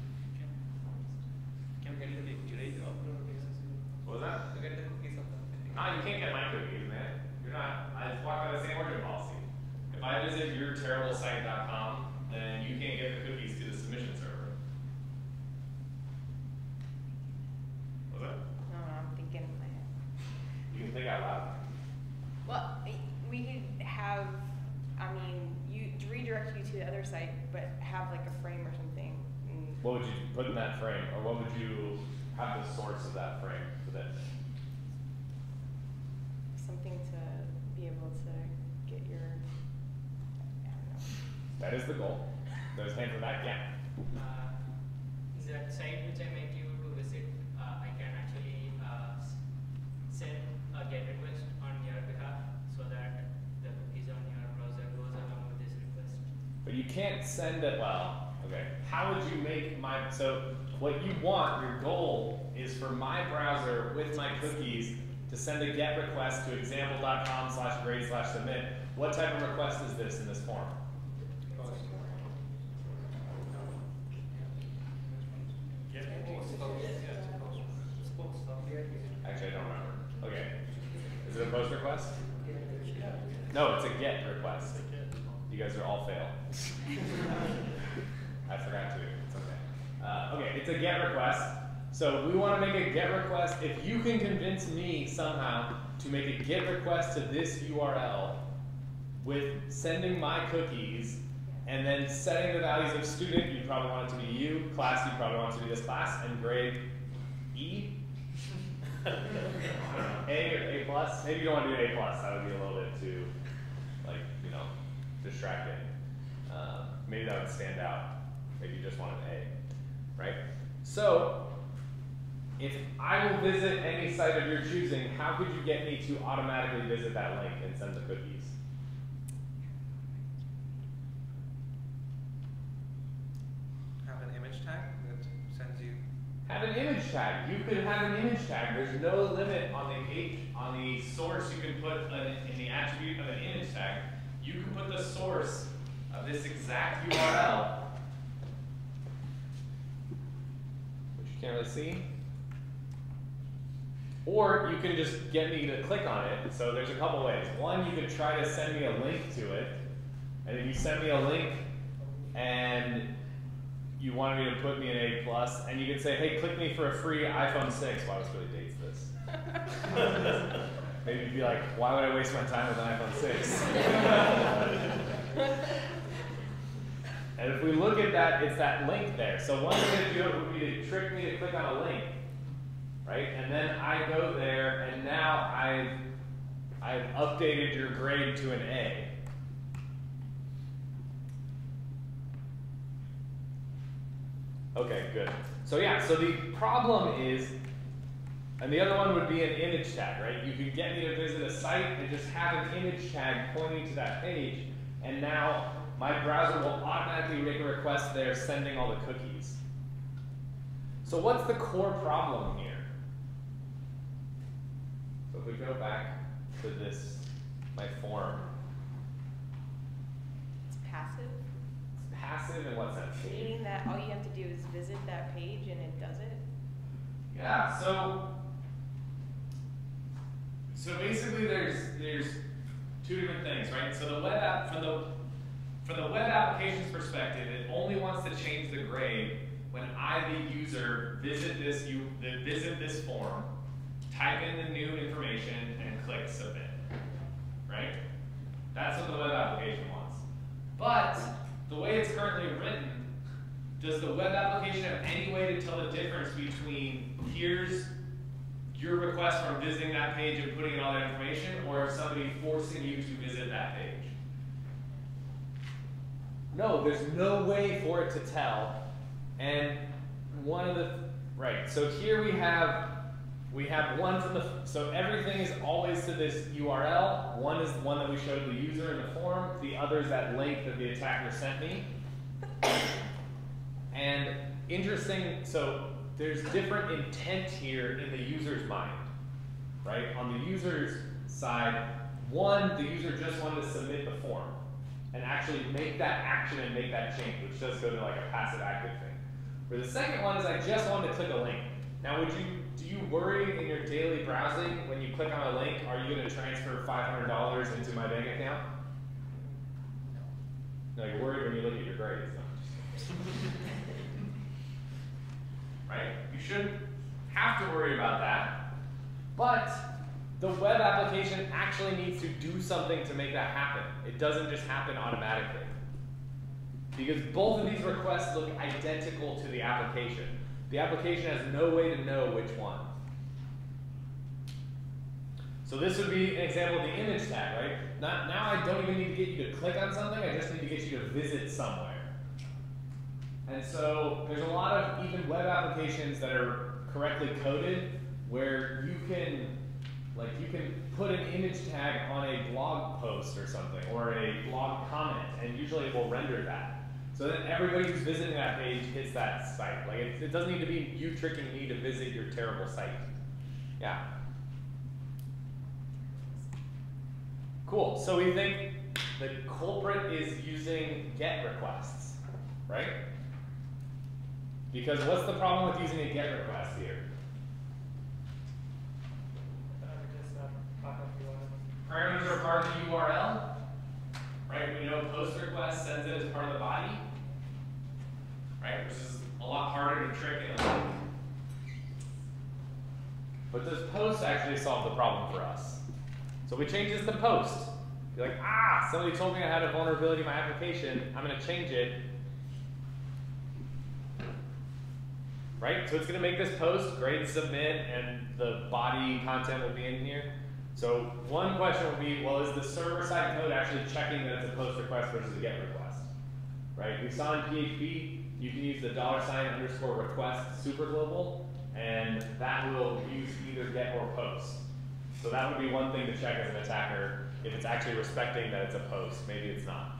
What was that? To get the cookies of the No, you can't get my cookies, man. You're not. I walk by the same origin policy. If I visit yourterriblesite.com, then you can't get the cookies to the submission server. What was that? No, I'm thinking in my head. You can think out loud. Well, we could have, I mean, you redirect you to the other site, but have like a frame or something. What would you put in that frame, or what would you have the source of that frame for this? Something to be able to get your, I don't know. That is the goal. There's hand for that, yeah. that site which I make you to visit, I can actually send a GET request on your behalf so that the cookies on your browser goes along with this request. But you can't send it, well, okay. How would you make my, so what you want, your goal, is for my browser with my cookies to send a GET request to example.com/grade/submit. What type of request is this in this form? Actually, I don't remember. Okay. Is it a post request? No, it's a GET request. You guys are all fail. I forgot to. It's okay. Okay, it's a GET request. So we want to make a GET request. If you can convince me somehow to make a GET request to this URL with sending my cookies and then setting the values of student, you probably want it to be you, class, you probably want it to be this class, and grade E? I don't know, A or A plus? Maybe you don't want to do A plus. That would be a little bit too, like, you know, distracting. Maybe that would stand out. Maybe you just want an A, right? So, if I will visit any site of your choosing, how could you get me to automatically visit that link and send the cookies? Have an image tag that sends you. Have an image tag. You could have an image tag. There's no limit on the page, on the source you can put in the attribute of an image tag. You can put the source of this exact URL, which you can't really see. Or you can just get me to click on it. So there's a couple ways. One, you could try to send me a link to it. And if you send me a link and you wanted me to put me an A+, and you could say, hey, click me for a free iPhone 6. Wow, this really dates this. Maybe you'd be like, why would I waste my time with an iPhone 6? And if we look at that, it's that link there. So one way to do it would be to trick me to click on a link, right? And then I go there, and now I've updated your grade to an A. Okay, good. So yeah, so the problem is, and the other one would be an image tag, right? You could get me to visit a site and just have an image tag pointing to that page, and now my browser will automatically make a request there sending all the cookies. So what's the core problem here? So if we go back to this, my form, It's passive, it's passive in what sense? meaning that all you have to do is visit that page and it does it. Yeah, so basically there's two different things, right? So the web app, from the web application's perspective, it only wants to change the grade when I, the user, visit this form, type in the new information, and click submit, right? That's what the web application wants. But the way it's currently written, does the web application have any way to tell the difference between here's your request from visiting that page and putting in all that information, or somebody forcing you to visit that page? No, there's no way for it to tell. And one of the, right, so here we have one from the, so everything is always to this URL. One is the one that we showed the user in the form. The other is that link that the attacker sent me. And interesting, so there's different intent here in the user's mind, right? On the user's side, one, the user just wanted to submit the form and actually make that action and make that change, which does go to like a passive active thing. For the second one is I just wanted to click a link. Now, do you worry in your daily browsing when you click on a link, are you going to transfer $500 into my bank account? No, you're worried when you look at your grades. Right? You shouldn't have to worry about that. But the web application actually needs to do something to make that happen. It doesn't just happen automatically. Because both of these requests look identical to the application. The application has no way to know which one. So this would be an example of the image tag, right? Now I don't even need to get you to click on something, I just need to get you to visit somewhere. And so there's a lot of even web applications that are correctly coded where you can put an image tag on a blog post or something, or a blog comment, and usually it will render that. So that everybody who's visiting that page hits that site. Like it doesn't need to be you tricking me to visit your terrible site. Yeah. Cool, so we think the culprit is using GET requests, right? Because what's the problem with using a GET request here? Parameters are part of the URL, right? We know post request sends it as part of the body, right? Which is a lot harder to trick in a link. But does post actually solve the problem for us? So we change this to post. You're like, somebody told me I had a vulnerability in my application, I'm gonna change it. Right, so it's gonna make this post, grade submit, and the body content will be in here. So one question would be, well, is the server-side code actually checking that it's a post request versus a GET request? Right, we saw in PHP, you can use the $_request superglobal, and that will use either GET or post. So that would be one thing to check as an attacker, if it's actually respecting that it's a post. Maybe it's not.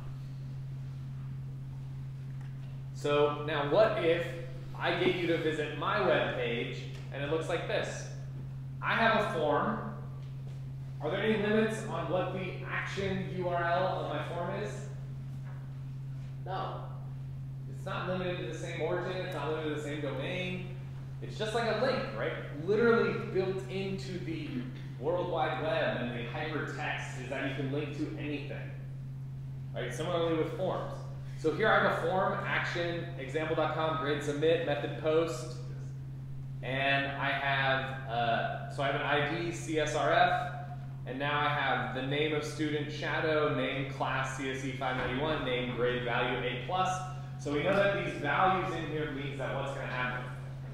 So now what if I get you to visit my web page and it looks like this? I have a form. Are there any limits on what the action URL of my form is? No. It's not limited to the same origin, it's not limited to the same domain. It's just like a link, right? Literally built into the World Wide Web and the hypertext is that you can link to anything. Right? Similarly with forms. So here I have a form, action, example.com, grade submit, method post, and I have, so I have an ID, CSRF, and now I have the name of student, shadow, name, class, CSE 591, name, grade, value, A+. So we know that these values in here means that what's going to happen?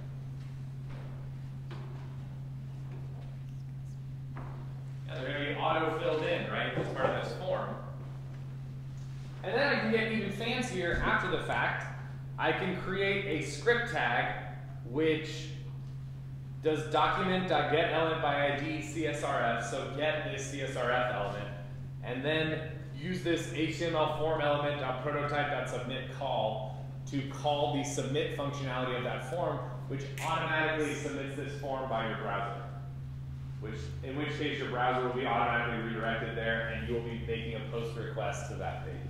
Yeah, they're going to be auto-filled in, right, as part of this form. And then I can get even fancier after the fact. I can create a script tag which does document.getElementById CSRF, so get this CSRF element, and then use this HTML form element.prototype.submit call to call the submit functionality of that form, which automatically submits this form by your browser. In which case your browser will be automatically redirected there and you will be making a post request to that page.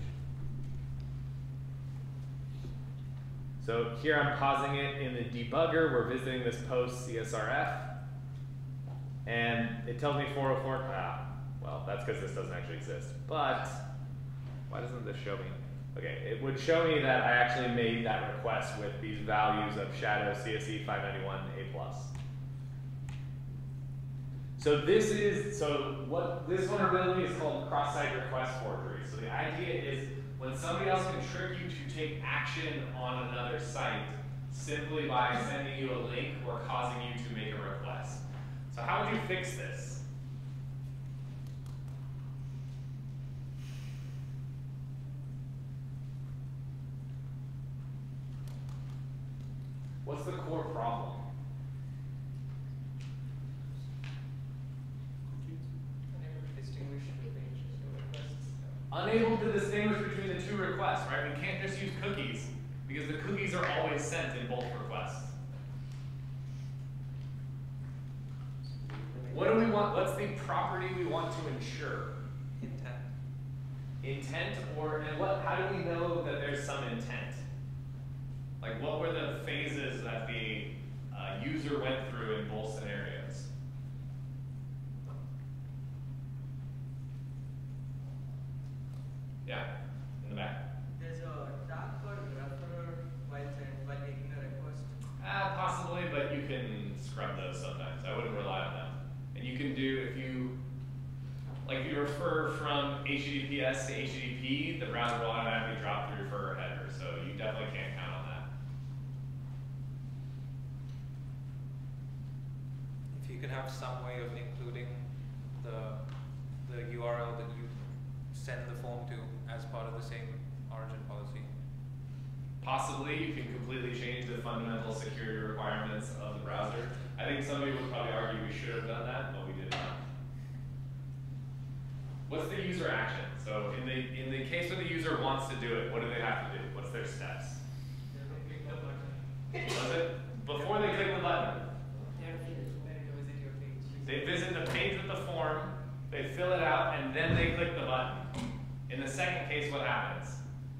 So here I'm pausing it in the debugger. We're visiting this post CSRF. And it tells me 404. Well, that's because this doesn't actually exist. But why doesn't this show me? Okay, it would show me that I actually made that request with these values of shadow CSE 591 A+. So what this vulnerability is called cross-site request forgery. So the idea is when somebody else can trick you to take action on another site simply by sending you a link or causing you to make a request. So how would you fix this? What's the core problem? Unable to distinguish between the two requests, right? We can't just use cookies because the cookies are always sent in both requests. What do we want? What's the property we want to ensure? Intent, and what? How do we know that there's some intent? Like, what were the phases that the user went through in both scenarios? Yeah, in the back. There's a tag called referrer while making a request. Possibly, but you can scrub those sometimes. I wouldn't rely on them. And you can do, if you refer from HTTPS to HTTP, the browser will automatically drop the referrer header, so you definitely can't count on that. If you can have some way of including the URL that you send the form to as part of the same origin policy. Possibly, you can completely change the fundamental security requirements of the browser. I think some people would probably argue we should have done that, but we did not. What's the user action? So in the case where the user wants to do it, what do they have to do? What's their steps? Click the button. Was it before they click the button? They have to visit your page. They visit the page with the form, they fill it out, and then they click the button. In the second case, what happens?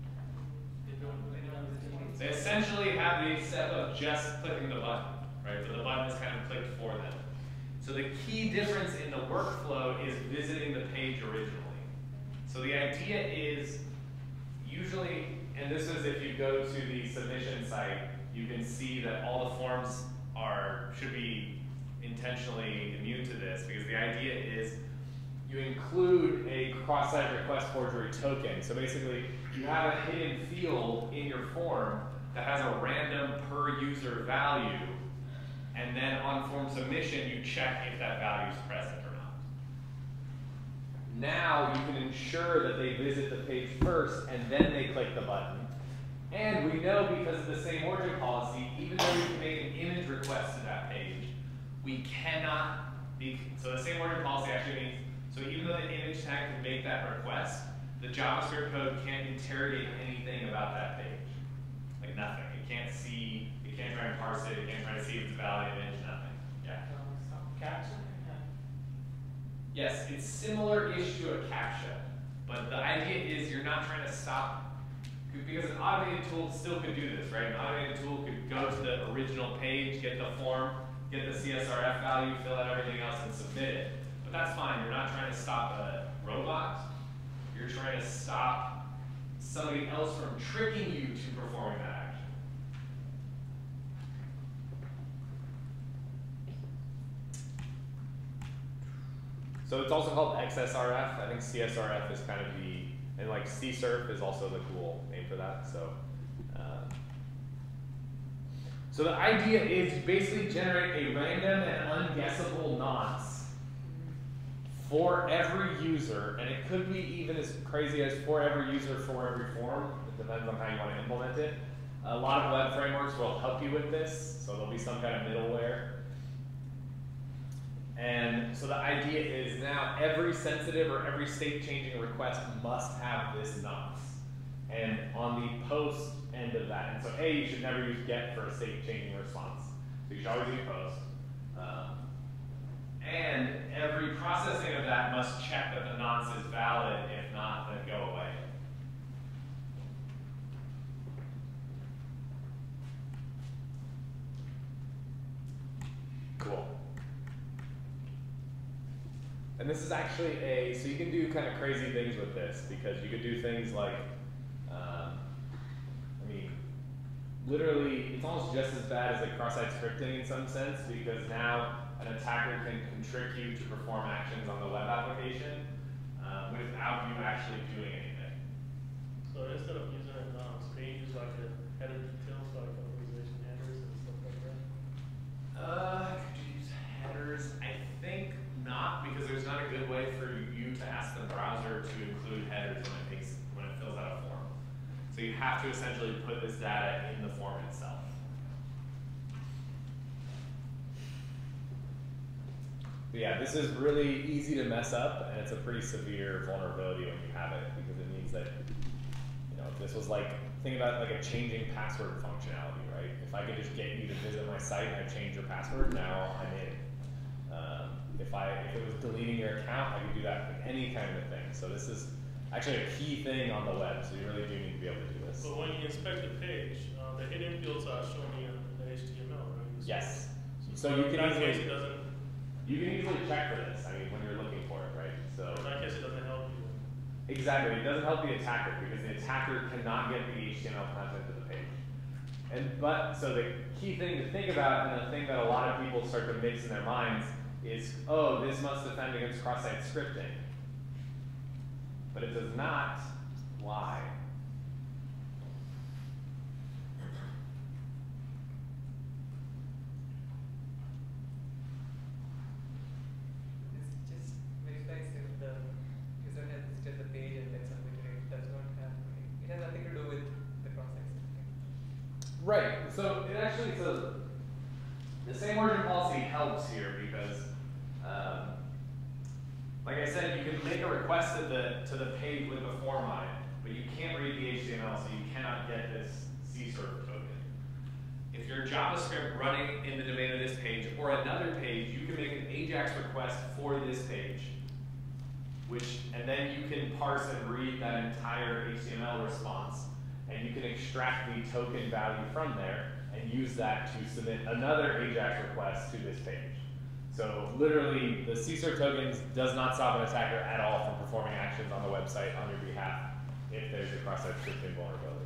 They essentially have the step of just clicking the button, right? So the button is kind of clicked for them. So the key difference in the workflow is visiting the page originally. So the idea is usually, and this is if you go to the submission site, you can see that all the forms should be intentionally immune to this, because the idea is you include a cross-site request forgery token. So basically, you have a hidden field in your form that has a random per user value, and then on form submission, you check if that value is present or not. Now you can ensure that they visit the page first and then they click the button. And we know because of the same origin policy, even though we can make an image request to that page, we cannot be, so the same origin policy actually means, so even though the image tag can make that request, the JavaScript code can't interrogate anything about that page. Like nothing. It can't see, it can't try and parse it, it can't try to see if it's a valid image, nothing. Yeah. Yes, it's similar-ish to a CAPTCHA, but the idea is you're not trying to stop, because an automated tool still could do this, right? An automated tool could go to the original page, get the form, get the CSRF value, fill out everything else, and submit it. But that's fine. You're not trying to stop a robot. You're trying to stop somebody else from tricking you to performing that action. So it's also called XSRF. I think CSRF is kind of and like CSRF is also the cool name for that. So the idea is to basically generate a random and unguessable nonce for every user, and it could be even as crazy as for every user for every form. It depends on how you want to implement it. A lot of web frameworks will help you with this, so there'll be some kind of middleware. And so the idea is now every sensitive or every state changing request must have this nonce. And on the post end of that, and so A, you should never use get for a state changing response. So you should always use post. And every processing of that must check that the nonce is valid. If not, then go away. Cool. And this is actually so you can do kind of crazy things with this, because you could do things like, I mean, literally, it's almost just as bad as like cross-site scripting in some sense, because now an attacker can trick you to perform actions on the web application without you actually doing anything. So instead of using a nonce, can you use like a header detail, so like organization headers and stuff like that? Could you use headers? I think not, because there's not a good way for you to ask the browser to include headers when it fills out a form. So you have to essentially put this data in the form itself. But yeah, this is really easy to mess up, and it's a pretty severe vulnerability when you have it, because it means that, you know, if this was like, think about like a changing password functionality, right? If I could just get you to visit my site and I change your password, now I'm in. If it was deleting your account, I could do that with any kind of thing. So this is actually a key thing on the web, so you really do need to be able to do this. But when you inspect the page, the hidden fields are showing you the HTML, right? Yes. So you in can that case, easily it doesn't. you can easily check for this. I mean, when you're looking for it, right? So In that case, it doesn't help you. exactly, it doesn't help the attacker, because the attacker cannot get the HTML content to the page. So the key thing to think about, and the thing that a lot of people start to mix in their minds, is, oh, this must defend against cross-site scripting. But it does not. Why? This just verifies if the user has visited the page and then submitted it. It does not have, it has nothing to do with the cross-site scripting. Right. So it actually, the same origin policy helps here, because, like I said, you can make a request to the page with the form on it, but you can't read the HTML, so you cannot get this CSRF token. If you're JavaScript running in the domain of this page or another page, you can make an AJAX request for this page, and then you can parse and read that entire HTML response, and you can extract the token value from there and use that to submit another AJAX request to this page. So literally, the CSRF tokens does not stop an attacker at all from performing actions on the website on your behalf if there's a cross-site scripting vulnerability.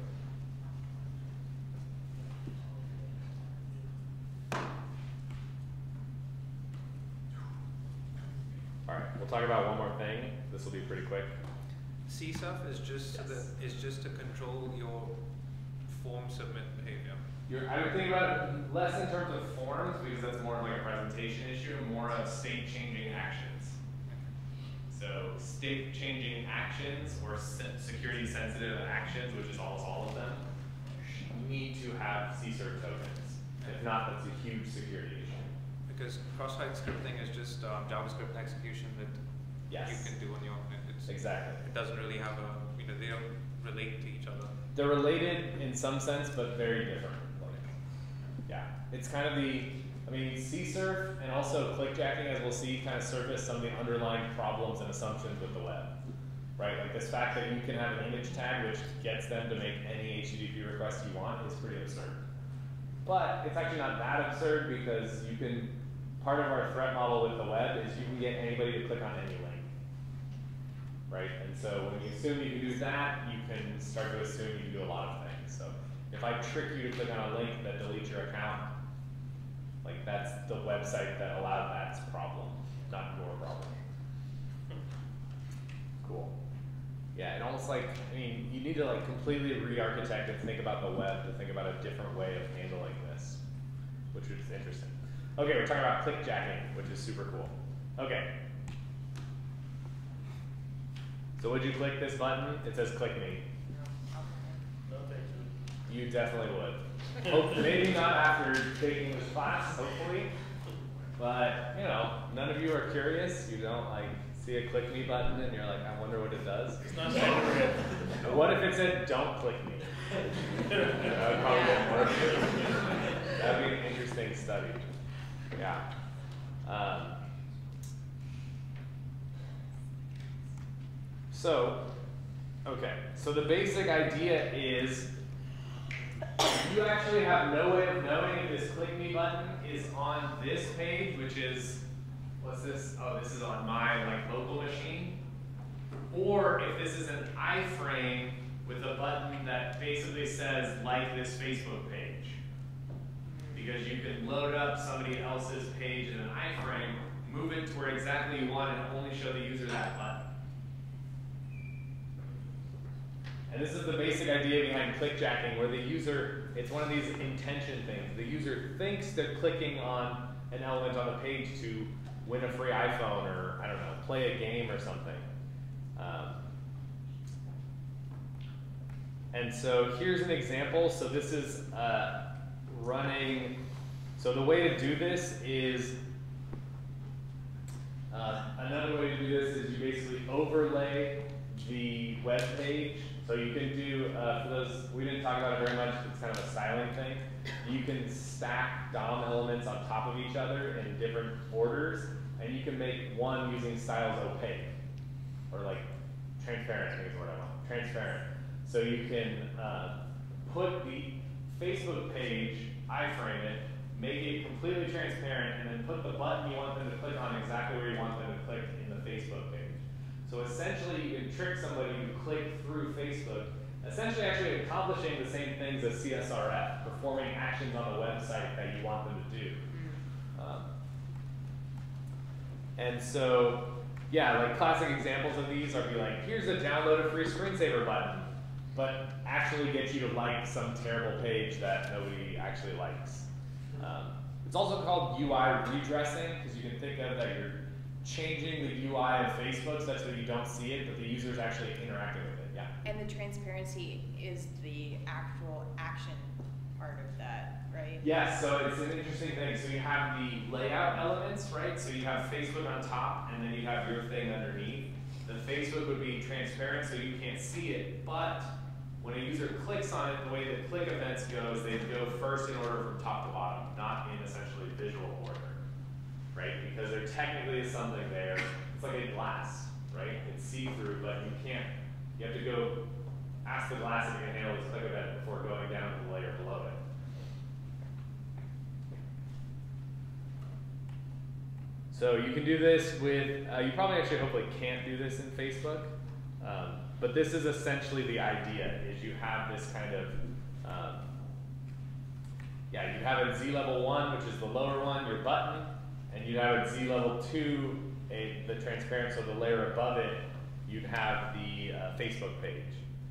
All right, we'll talk about one more thing. This will be pretty quick. CSRF is just to control your form submit behavior. I would think about it less in terms of forms, because that's more of like a presentation issue, and more of state changing actions. So state changing actions or security sensitive actions, which is almost all of them, need to have CSRF tokens. If not, that's a huge security issue. Because cross-site scripting is just JavaScript execution that Yes. you can do on your own. Exactly. It doesn't really have they don't relate to each other. They're related in some sense, but very different. Yeah, it's kind of CSRF and also clickjacking, as we'll see, kind of surface some of the underlying problems and assumptions with the web, right? Like this fact that you can have an image tag which gets them to make any HTTP request you want is pretty absurd. But it's actually not that absurd, because part of our threat model with the web is you can get anybody to click on any link, right? And so when you assume you can do that, you can start to assume you can do a lot of things. So if I trick you to click on a link that deletes your account, like that's the website that allowed that's problem, not your problem. Cool. Yeah, and almost like, you need to like completely re-architect and think about the web to think about a different way of handling this, which is interesting. Okay, we're talking about clickjacking, which is super cool. Okay. So would you click this button? It says click me. No, thank you. You definitely would. Maybe not after taking this class, hopefully. But, you know, none of you are curious. You don't like see a click me button and you're like, I wonder what it does. It's not standard. What if it said don't click me? That would probably get more. That'd be an interesting study. Yeah. So the basic idea is you actually have no way of knowing if this click me button is on this page, which is, what's this? Oh, this is on my local machine. Or if this is an iframe with a button that basically says like this Facebook page. Because you can load up somebody else's page in an iframe, move it to where exactly you want, and only show the user that button. And this is the basic idea behind clickjacking, where the user, it's one of these intention things. The user thinks they're clicking on an element on the page to win a free iPhone or, I don't know, play a game or something. And so here's an example. So this is running, so the way to do this is, another way to do this is you basically overlay the web page. So you can do, for those, we didn't talk about it very much, it's kind of a styling thing. You can stack DOM elements on top of each other in different orders, and you can make one using styles opaque, or like transparent, I think is what I want, transparent. So you can put the Facebook page, iframe it, make it completely transparent, and then put the button you want them to click on exactly where you want them to click in the Facebook page. So essentially, you can trick somebody to click through Facebook, essentially actually accomplishing the same things as CSRF, performing actions on the website that you want them to do. And so, yeah, like classic examples of these are be like, here's a download a free screensaver button, but actually get you to like some terrible page that nobody actually likes. It's also called UI redressing, because you can think of that you're changing the UI of Facebook such that you don't see it, but the user's actually interacting with it. Yeah. And the transparency is the actual action part of that, right? Yes, so it's an interesting thing. So you have the layout elements, right? So you have Facebook on top, and then you have your thing underneath. The Facebook would be transparent, so you can't see it, but when a user clicks on it, the way that click events goes, they go first in order from top to bottom, not in essentially visual order. Right? Because there technically is something there. It's like a glass, right? It's see-through, but you can't, you have to go ask the glass if it can handle this click event before going down to the layer below it. So you can do this with, you probably actually hopefully can't do this in Facebook, but this is essentially the idea, is you have this kind of, yeah, you have a Z level 1, which is the lower one, your button, and you'd have a Z level 2, the transparent, so the layer above it, you'd have the Facebook page.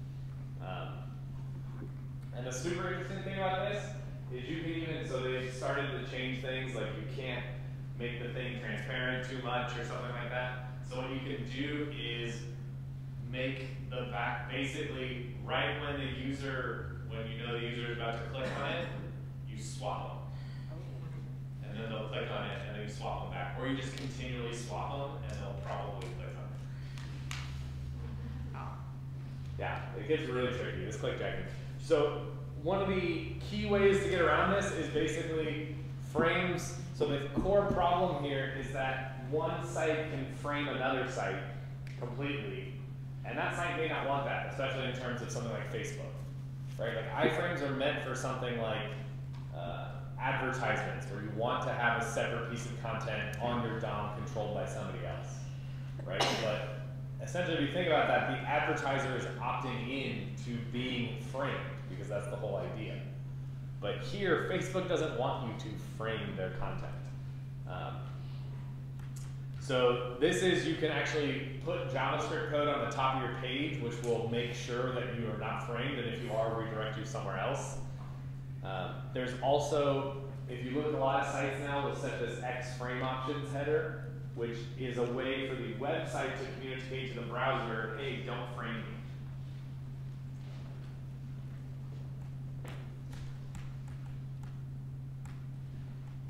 And the super interesting thing about this is you can even, so they've started to change things, like you can't make the thing transparent too much or something like that. So what you can do is make the back, basically, right when the user, when you know the user is about to click on it, you swap them. And then they'll click on it, and then you swap them back. Or you just continually swap them, and they'll probably click on it. Yeah, it gets really tricky, this clickjacking. So one of the key ways to get around this is basically frames. So the core problem here is that one site can frame another site completely, and that site may not want that, especially in terms of something like Facebook. Right? Like iframes are meant for something like advertisements, where you want to have a separate piece of content on your DOM controlled by somebody else, right? But essentially, if you think about that, the advertiser is opting in to being framed, because that's the whole idea. But here, Facebook doesn't want you to frame their content. So this is, you can actually put JavaScript code on the top of your page, which will make sure that you are not framed, and if you are, redirect you somewhere else. There's also, if you look at a lot of sites now, we'll set this X frame options header, which is a way for the website to communicate to the browser, hey, don't frame me.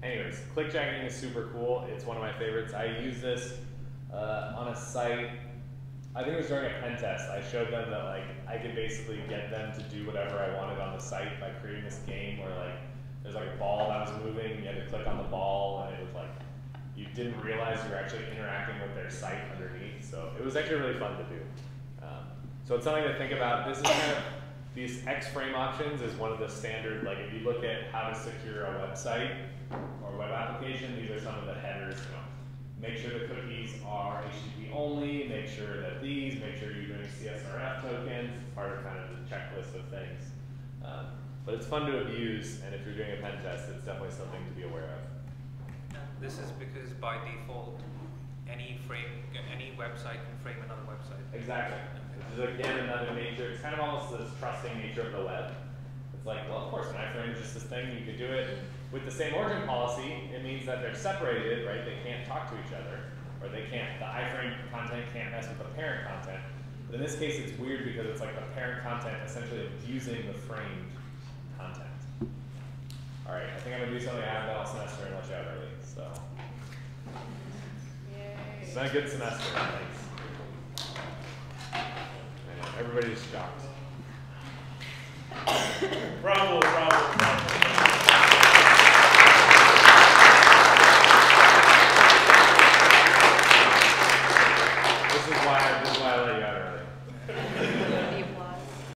anyways, clickjacking is super cool. It's one of my favorites. I use this on a site. I think it was during a pen test. I showed them that like I could basically get them to do whatever I wanted on the site by creating this game where like there's like a ball that was moving, you had to click on the ball, and it was like you didn't realize you were actually interacting with their site underneath. So it was actually really fun to do. So it's something to think about. This is kind of these X-frame options is one of the standard. Like if you look at how to secure a website or web application, these are some of the headers. You know, make sure the cookies are HTTP only. Make sure that these. Make sure you're doing CSRF tokens. It's part of kind of the checklist of things. But it's fun to abuse, and if you're doing a pen test, it's definitely something to be aware of. This is because by default, any website can frame another website. Exactly. This is again another nature. It's kind of almost this trusting nature of the web. It's like, well, of course, an iframe is just this thing. You could do it with the same origin policy. It means that they're separated, right? They can't talk to each other, or they can't. The iframe content can't mess with the parent content. But in this case, it's weird because it's like the parent content essentially abusing the framed content. All right, I think I'm gonna do something I haven't done all semester and let you out early. So it's been a good semester, thanks. I know, everybody's shocked.